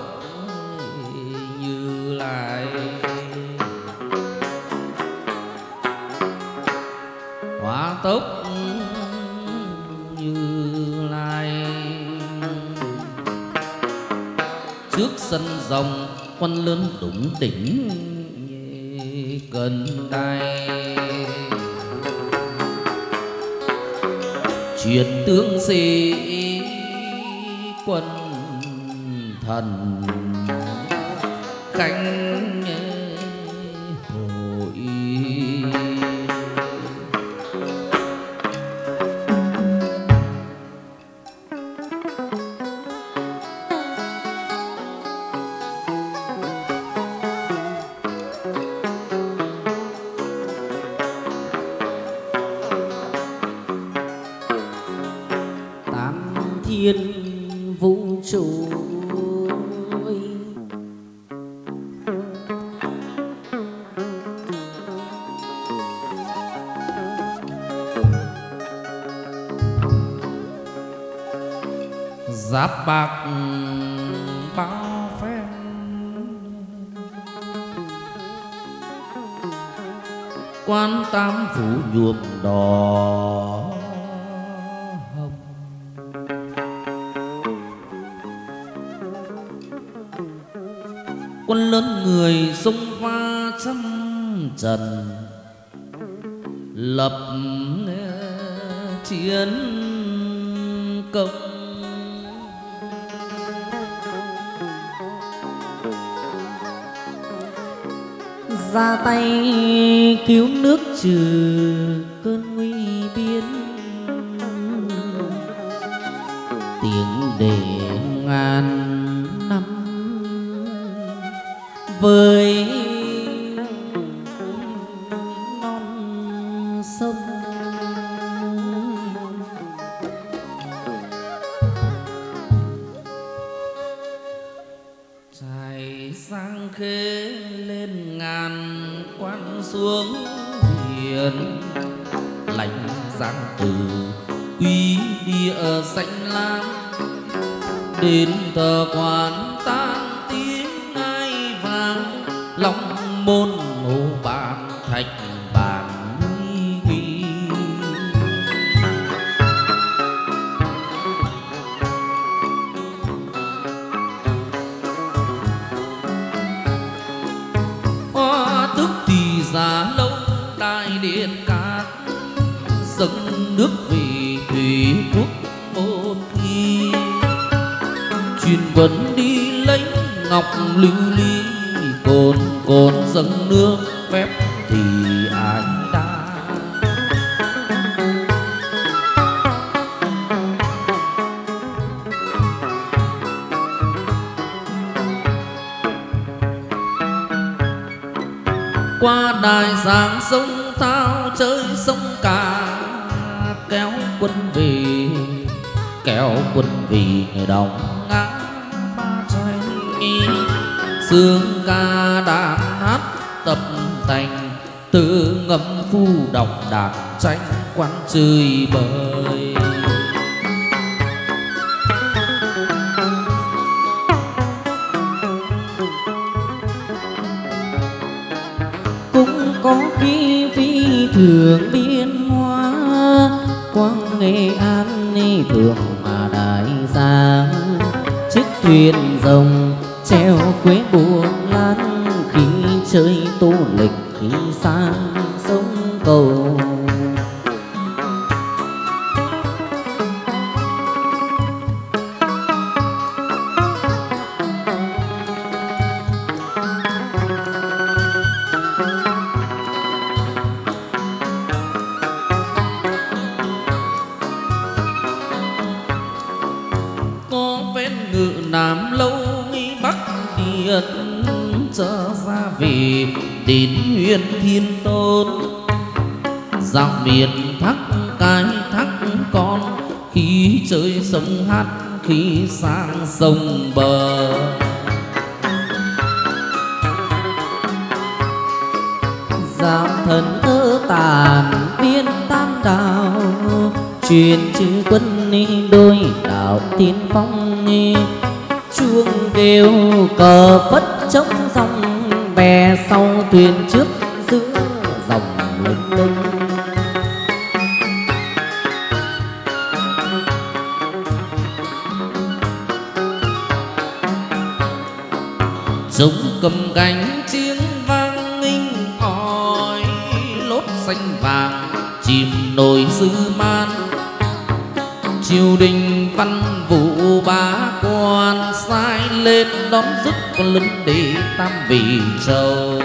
Như Lai, hỏa tốc Như Lai. Trước sân rồng quan lớn đủng đỉnh cần tay, truyền tướng sĩ quân thần khánh hội.
Thiên vũ trụ
giáp bạc bao phen, quan tam phủ nhuộm đỏ hồng. Quân lớn người xông pha trăm trần, lập chiến công.
ra tay cứu nước trừ cơn nguy biến, tiếng để ngàn năm với non sông.
Trải sang khê lên ngàn quan xuống biển, lãnh giang từ quý địa xanh lam, đến tờ quan tan tiếng ngai vàng, long môn hồ bạc thạch bản ghi. Hoa tức thì già lâu đại điện cát, dâng nước vì thủy quốc một khi, truyền quân đi lấy ngọc lưu ly, cồn cồn dâng nước phép thì anh đã. Qua đài giang sông Thao chơi sông Cả, kéo quân về người đồng ngã ba tranh, sương ca đàn hát tập tành, tự ngâm phu đọc đàn tranh quan chơi bời.
Cũng có khi phi thường biên hoa, quang Nghệ An thường mà đại giang, chiếc thuyền rồng treo quế buồn lan, khi chơi tô lịch khi sang sông Cầu.
làm lâu nghi bắc điện trở ra về đến huyện Thiên Tôn. Dạo miền thác cái thác con khi chơi sông hát khi sang sông bờ.
Giang thần thơ tàn viên tam đào, truyền chữ quân đôi đạo tiên phong. Chuông kêu cờ phất trống dòng, bè sau thuyền trước giữa dòng lênh đênh.
Trống cầm cánh chiêng vang nghinh ỏi, lốt xanh vàng chìm nổi dư man. Triều đình văn vũ bá quan sai lên đón rước con lân để Tam Vị Châu.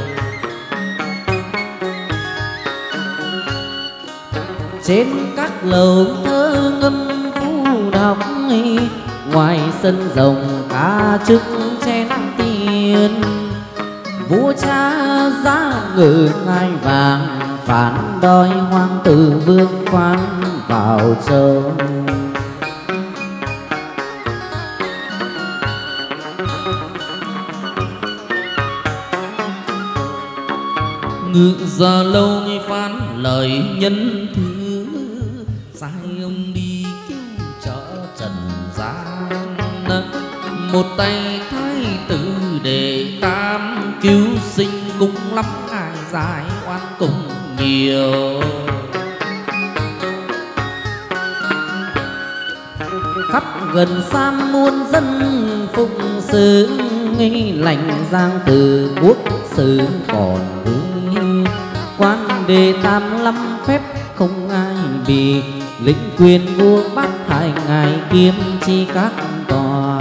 Trên các lầu thơ ngâm vũ đọc, ngoài sân rồng ca chức chén tiền. Vua cha giá ngự ngai vàng, phản đòi hoàng tử vương quan vào châu.
Ngự giờ lâu như phán lời nhân thứ, sai ông đi cứu trợ trần gian. Một tay thái tử để tam cứu sinh, cũng lắm ngài giải oan cũng nhiều.
Khắp gần xa muôn dân phụng sự, lành giang từ quốc sử còn vĩ. Quan đề 85 phép không ai bị, lĩnh quyền vua bắt hại ngài kiếm chi các tòa.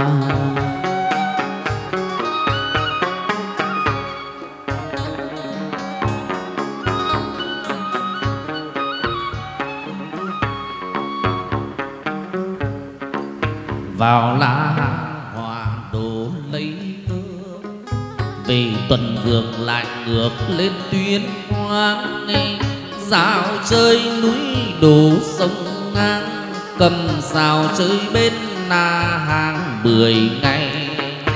Vào lá hòa đồ lấy nước, về tuần vương lại ngược lên tuyên quang. Dạo chơi núi đổ sông ngang, cầm sào chơi bên Na Hàng 10 ngày.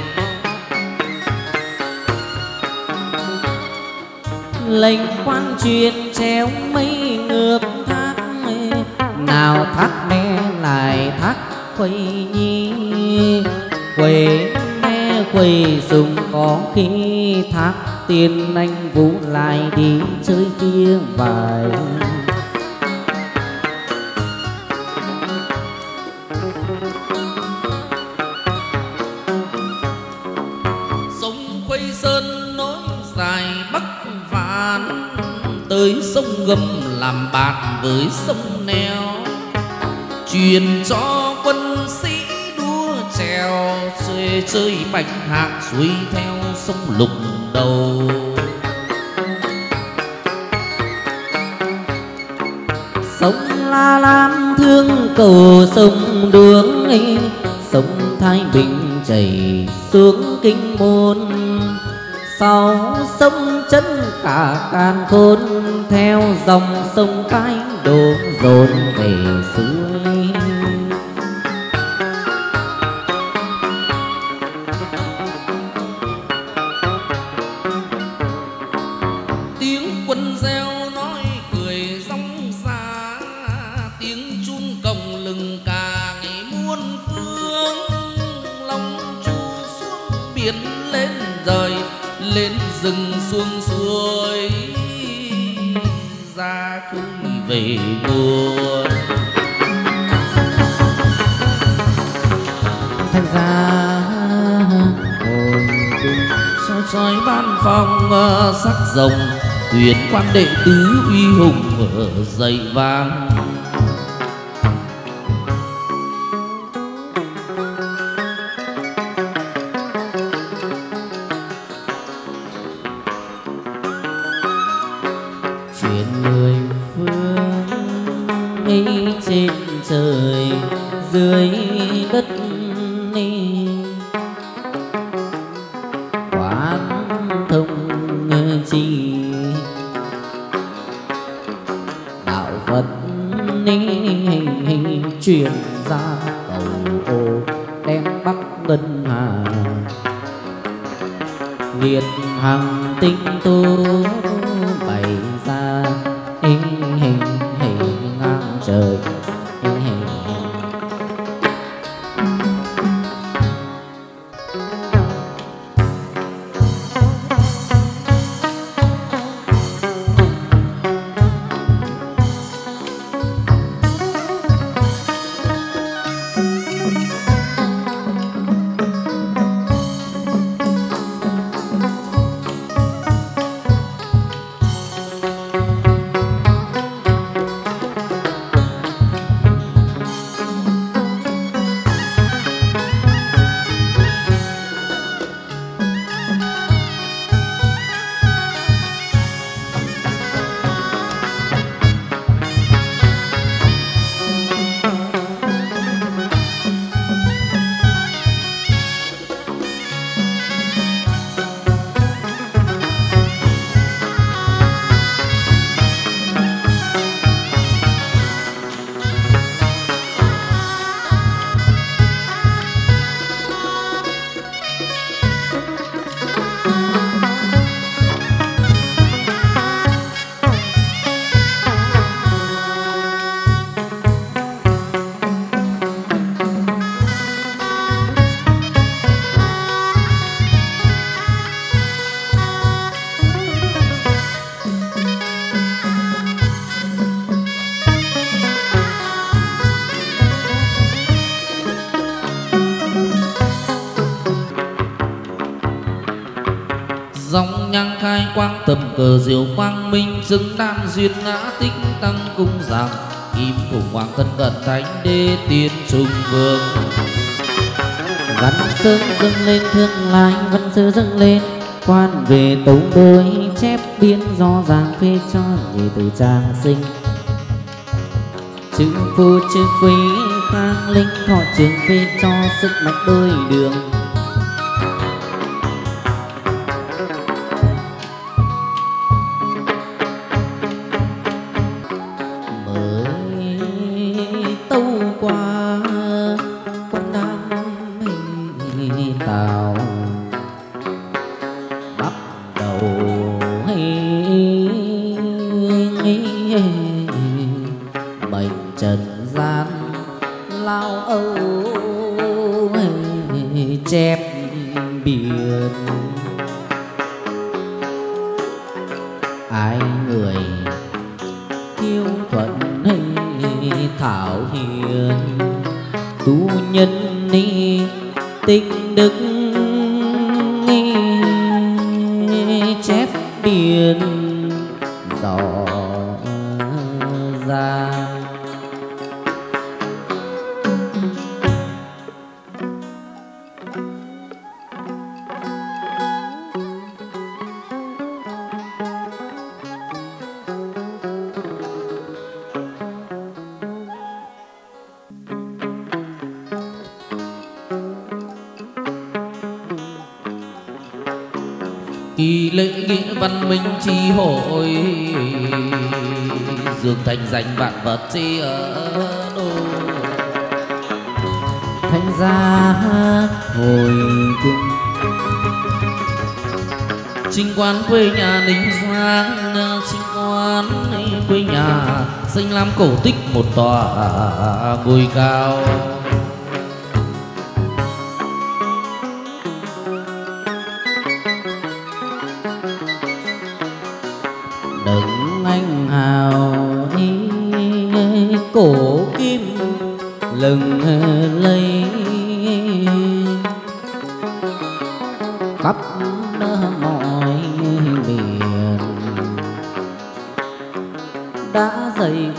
Lệnh quan truyền treo mây ngược thác, nào thác me lại thác khuây nhi. Quầy me quầy sùng có khi, thác tiên anh vũ lại đi chơi kia vài.
Sông Khuây Sơn nối dài Bắc Vạn, tới sông Gầm làm bạn với sông Neo. Truyền cho quân sĩ đua chèo, chơi bạch hạc xuôi theo sông Lục Đầu.
Sông La Lam thương cầu sông Đường, sông Thái Bình chảy xuống Kinh Môn. Sau sông chân cả Càn Khôn, theo dòng sông Cái đổ dồn về suối.
Tiếng quân reo nói cười rong xa, tiếng chun cồng lừng cả ngày muôn phương. Long chu xuống biển lên rời, lên rừng xuống suối, ra khơi về nguồn.
Thành ra hồn cung
Soi soi ban phong sắc rồng, tuyển quan đệ tứ uy hùng ở dậy vang.
chuyện mười phương ấy trên trời dưới đất, Phật truyền ra cầu ô đem bắc ngân hà liệt hằng tinh tu bày ra hình ngang trời
dòng nhang khai quang tầm cờ diệu quang minh xứng đan duyên ngã tích tăng cung giảng kim phụng hoàng thân cận thánh đế tiên trung vương
văn sơn dâng lên thương lai văn sư dâng lên quan về tống đôi chép biên rõ ràng phê cho về từ trang sinh chữ phu chữ quý khang linh thọ trường phê cho sức mạch đôi đường chép biên rõ ra.
Kỳ lễ nghĩa văn minh tri hội, dương thành danh vạn vật chi ở đô.
Thành gia hồi cung,
chính quan quê nhà Ninh Giang, chính quan quê nhà danh lam cổ tích một tòa ngôi cao.
đấng anh hào cổ kim lừng lây khắp mọi miền, đã dậy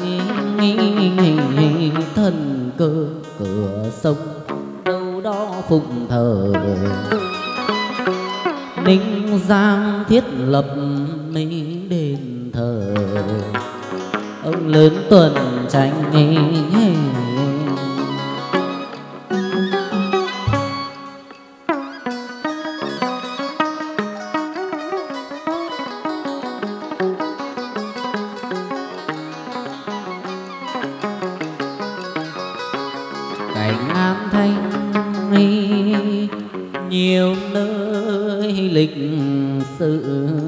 thần cơ cửa sông đâu đó phụng thờ. Ninh Giang thiết lập mấy đền thờ ông lớn tuần tranh. lịch sử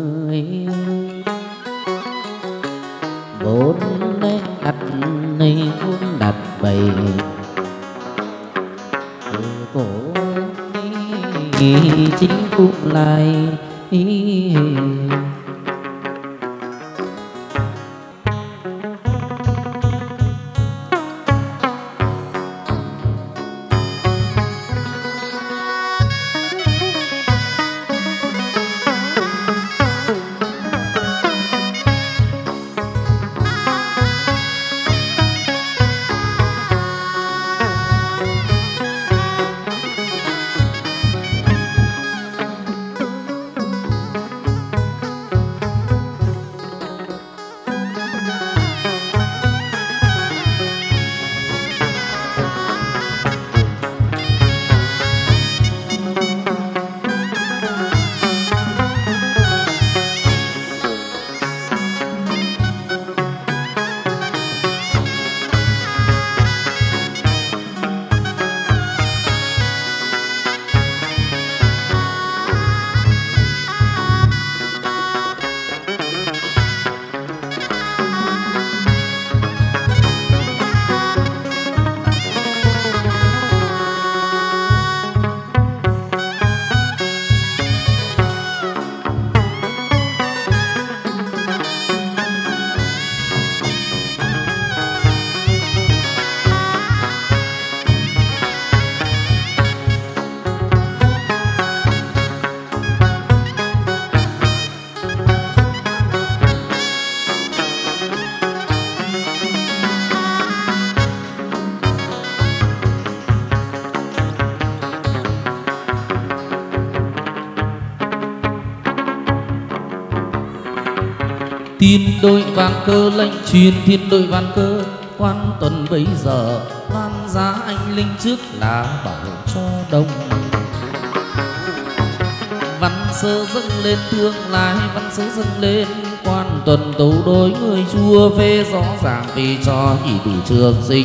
vốn đặt vốn đặt bày cổ chính cũng lại
Thiên đội vạn cơ lệnh truyền thiên đội vạn cơ quan tuần bấy giờ lan giá anh linh trước là bảo cho đông. Văn sơ dâng lên thương lai văn sơ dâng lên quan tuần tấu đối người chua phê rõ ràng vì cho nhị tỷ trường sinh.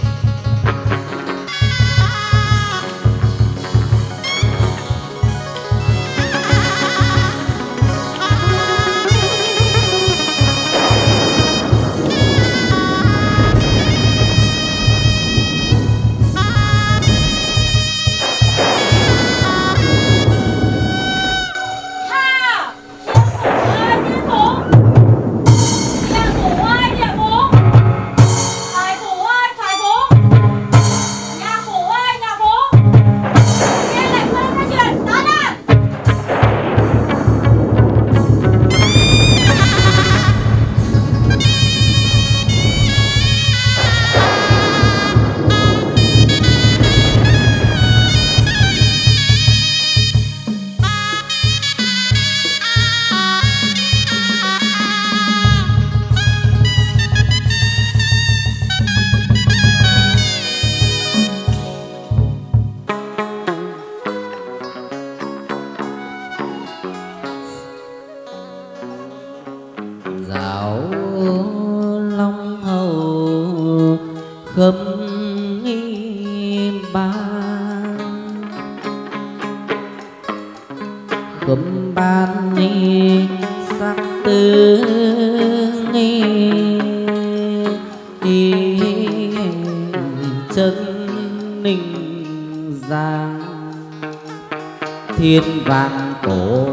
Thiên vạn cổ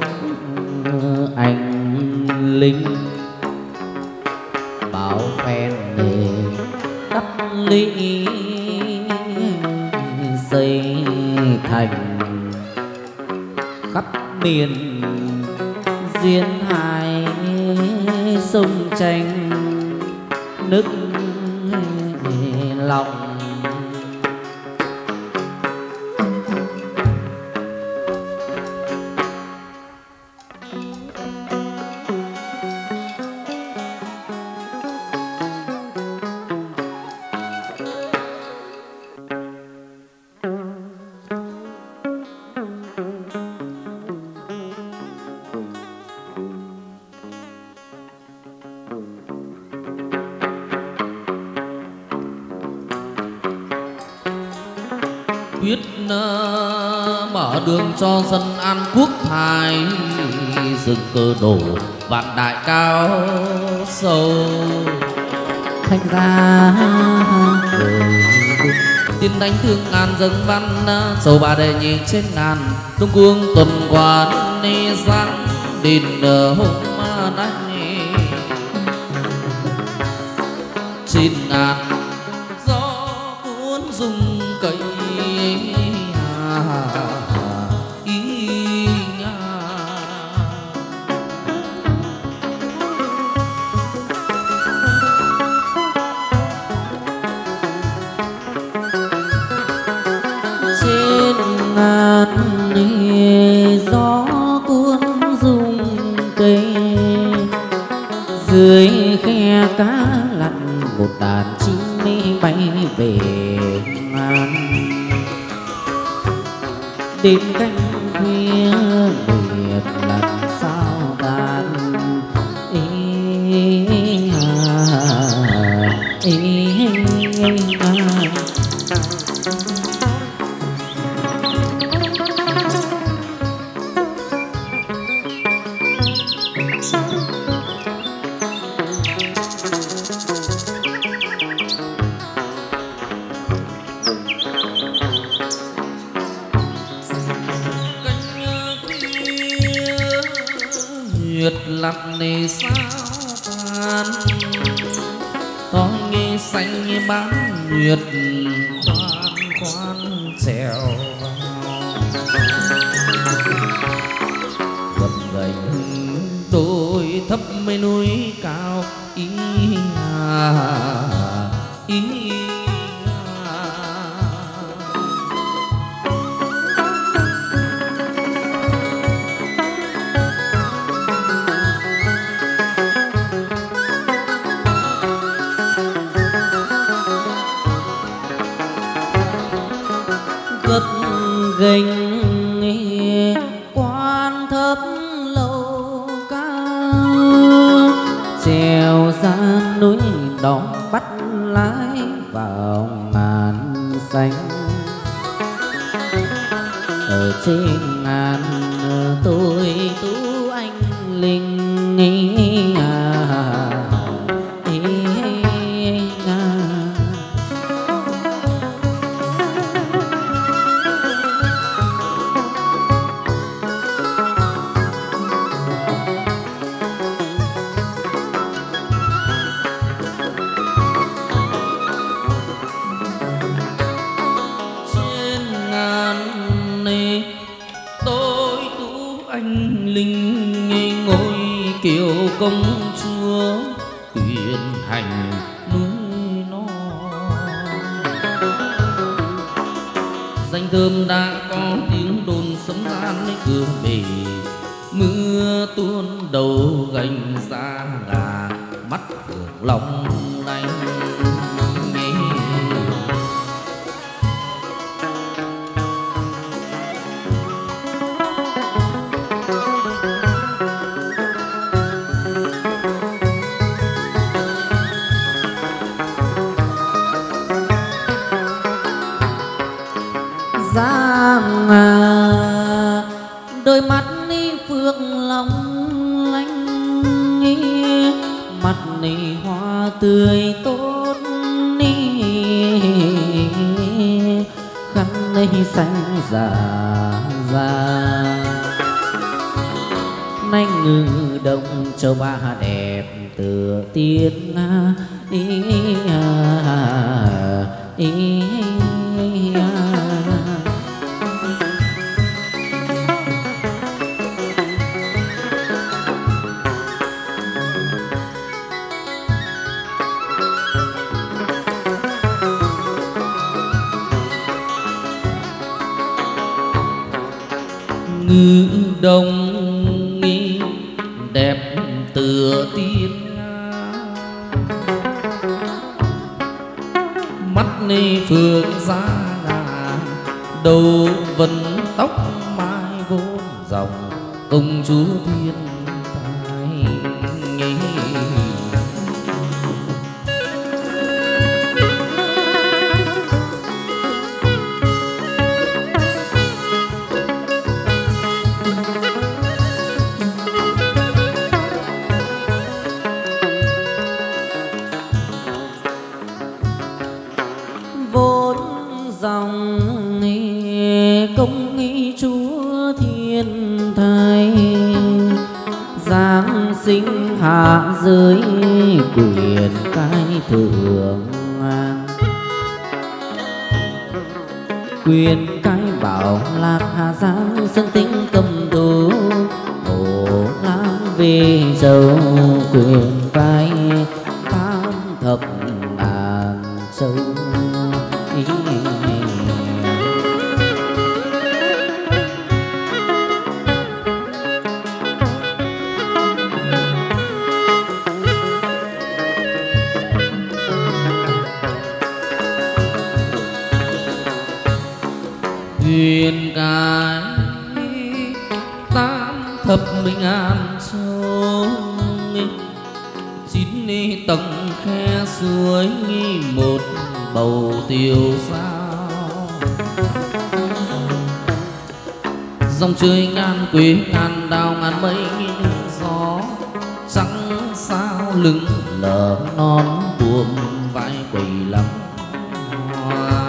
anh linh bảo phen để đắp lý xây thành khắp miền duyên hai sông tranh nức lòng.
Quyết mở mở đường cho dân an quốc thái, dừng cơ đổ vạn đại cao sâu.
Thành ra
tiên đánh thương ngàn dâng văn, sầu bà đệ nhị trên ngàn, đông cuông tuần quán ni giang đền hôm nay. Trên ngàn gió cuốn rung cây
gió cuốn rung cây, dưới khe cá lặn một đàn chim bay về ngàn. Đêm canh khuya nguyệt làm sao tàn,
lặng này sao tan, tôi nghe xanh như bán nguyệt khoan khoan trèo gập ghềnh đôi thấp mấy núi cao ý
gênh quan thấp lâu cao, trèo ra núi đón bắt lái vào ngàn xanh. Ở trên ngàn tôi tú anh linh
kiều công chúa quyền hành núi non. Danh thơm đã có tiếng đồn sấm gian cửa bể, mưa tuôn đầu gành ra là mắt phượng long lanh.
Giang đôi mắt ni phượng long lanh, mặt ni hoa tươi tốt ni khăn ni xanh già già. Nanh ngư đông châu ba đẹp tựa tiên
ngư đông nghi đẹp tựa tiên, mắt ni phượng giá ngà, đầu vân tóc mai vốn dòng công chúa thiên tài.
hạ dưới quyền cái thượng, quyền cái bảo lạc hà giang sơn tính cầm tù hồ lang về dầu quyền cái tam thập ngàn châu.
quyền cái tam thập ngàn châu, chín tầng khe suối một bầu tiêu sao. Dòng chơi ngàn quê ngàn đào ngàn mây gió trắng sao lưng lờ non buồm vai quầy lắm hoa.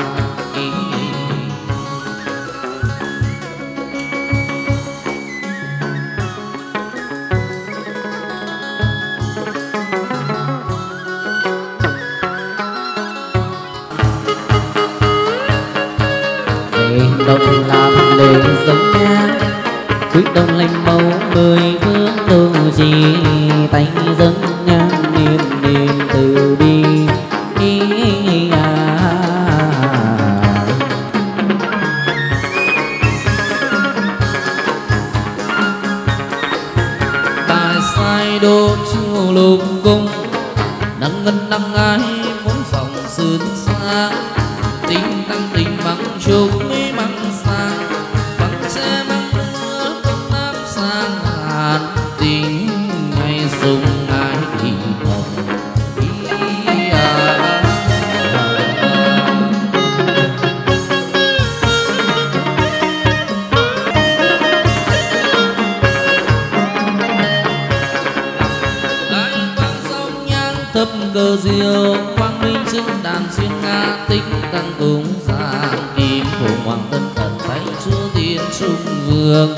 Đồng làm lệ giống nhang quyết đồng lành mẫu mười phương tu trì tay dâng nhang niệm niệm từ bi.
Tài sai đô chiều lục cung nắng ngân nắng ai muốn dòng sương xa. Tình tăng tình bằng chục mấy bằng xa bằng xe bằng nước áp sang hàn. Tình ngày dùng ai thì thầm thấp cờ diều quang minh chứng đàn xuyên nga tích tăng cung giang kim phổ hoàng tân thần tay chúa tiên trung vương.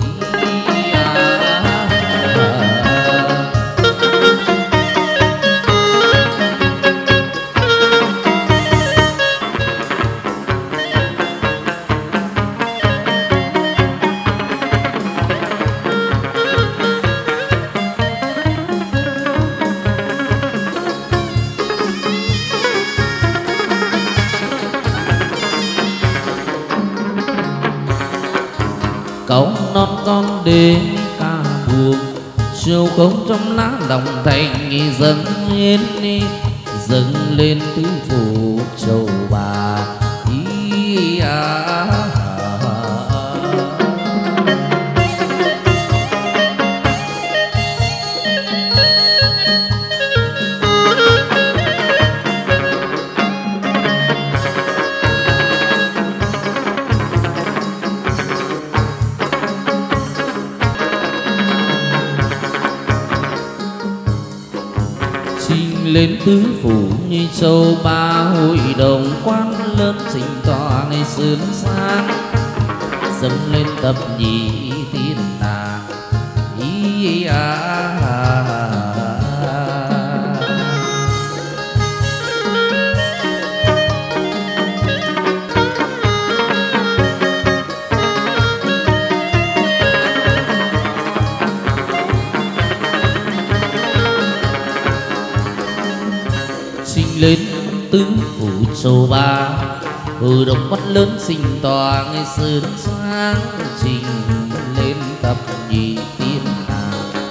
Cậu non con đến ca buồn chiều không trong lá đồng thành dâng lên dâng lên tứ phủ châu bà. Lên tứ phủ như châu ba hội đồng quan lớn trình tòa ngày sớm sáng dâng lên tập nhị tiên đàn. Lên tứ phủ châu ba hội đồng quan lớn sinh tòa ngày sớm sáng trình lên tập nhị tiên đàn.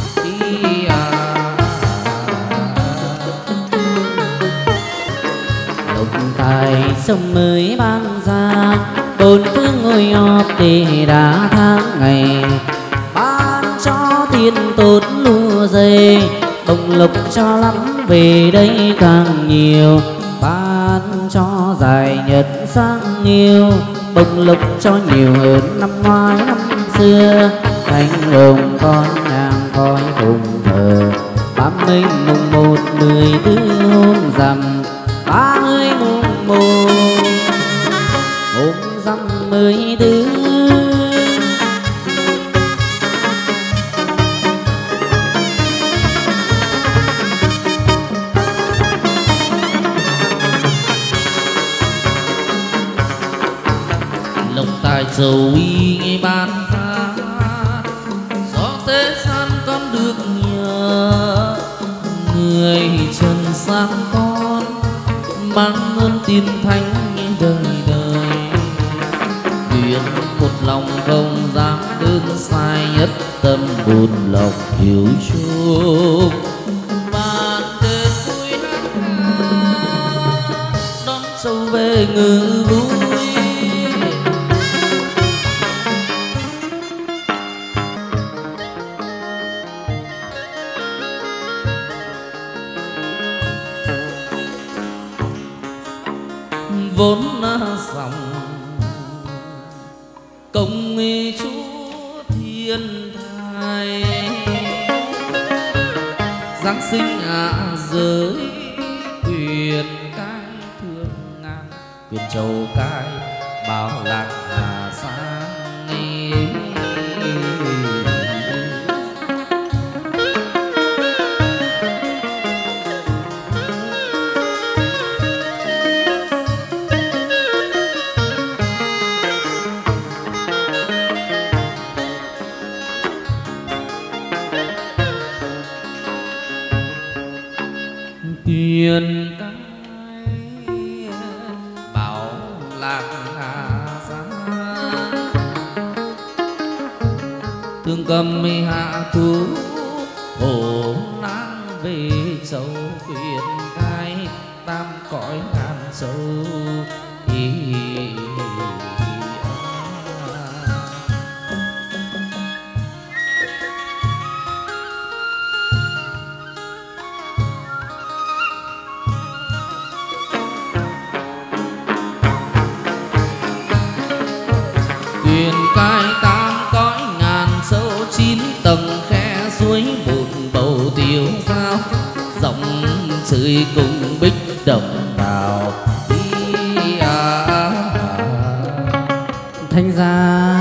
Đồng tài sông mới ban ra bốn phương ngồi họp để đã tháng ngày ban cho tiền tốt lúa dày đồng lộc cho lắm về đây càng nhiều ban cho dài nhật sáng nhiều bông lộc cho nhiều hơn năm ngoái năm xưa. Thanh hồng con nhang coi phụng thờ 30 mùng 1 14 hôm rằm 30 mùng 1 hôm rằm 14.
sầu y ban phát, do thế gian con được nhờ người trần sang con mang ơn tiên thánh đời đời. Nguyện một lòng không dám đơn sai, nhất tâm buồn lòng hiếu chúc bàn tết vui hát ca đón sâu về ngự vui. Vốn dòng công chúa thiên thai, giáng sinh giới quyền cai thương ngang, quyền châu cai bao lạc hà sang. Quyền cai bảo lạc hà giang, thương cầm hạ thú hổ nang về châu. Quyền cai tam cõi ngàn châu quyền cai tam cõi ngàn sâu, 9 tầng khe suối một bầu tiêu sao, dòng trời cùng bích đồng bào.
Thanh gia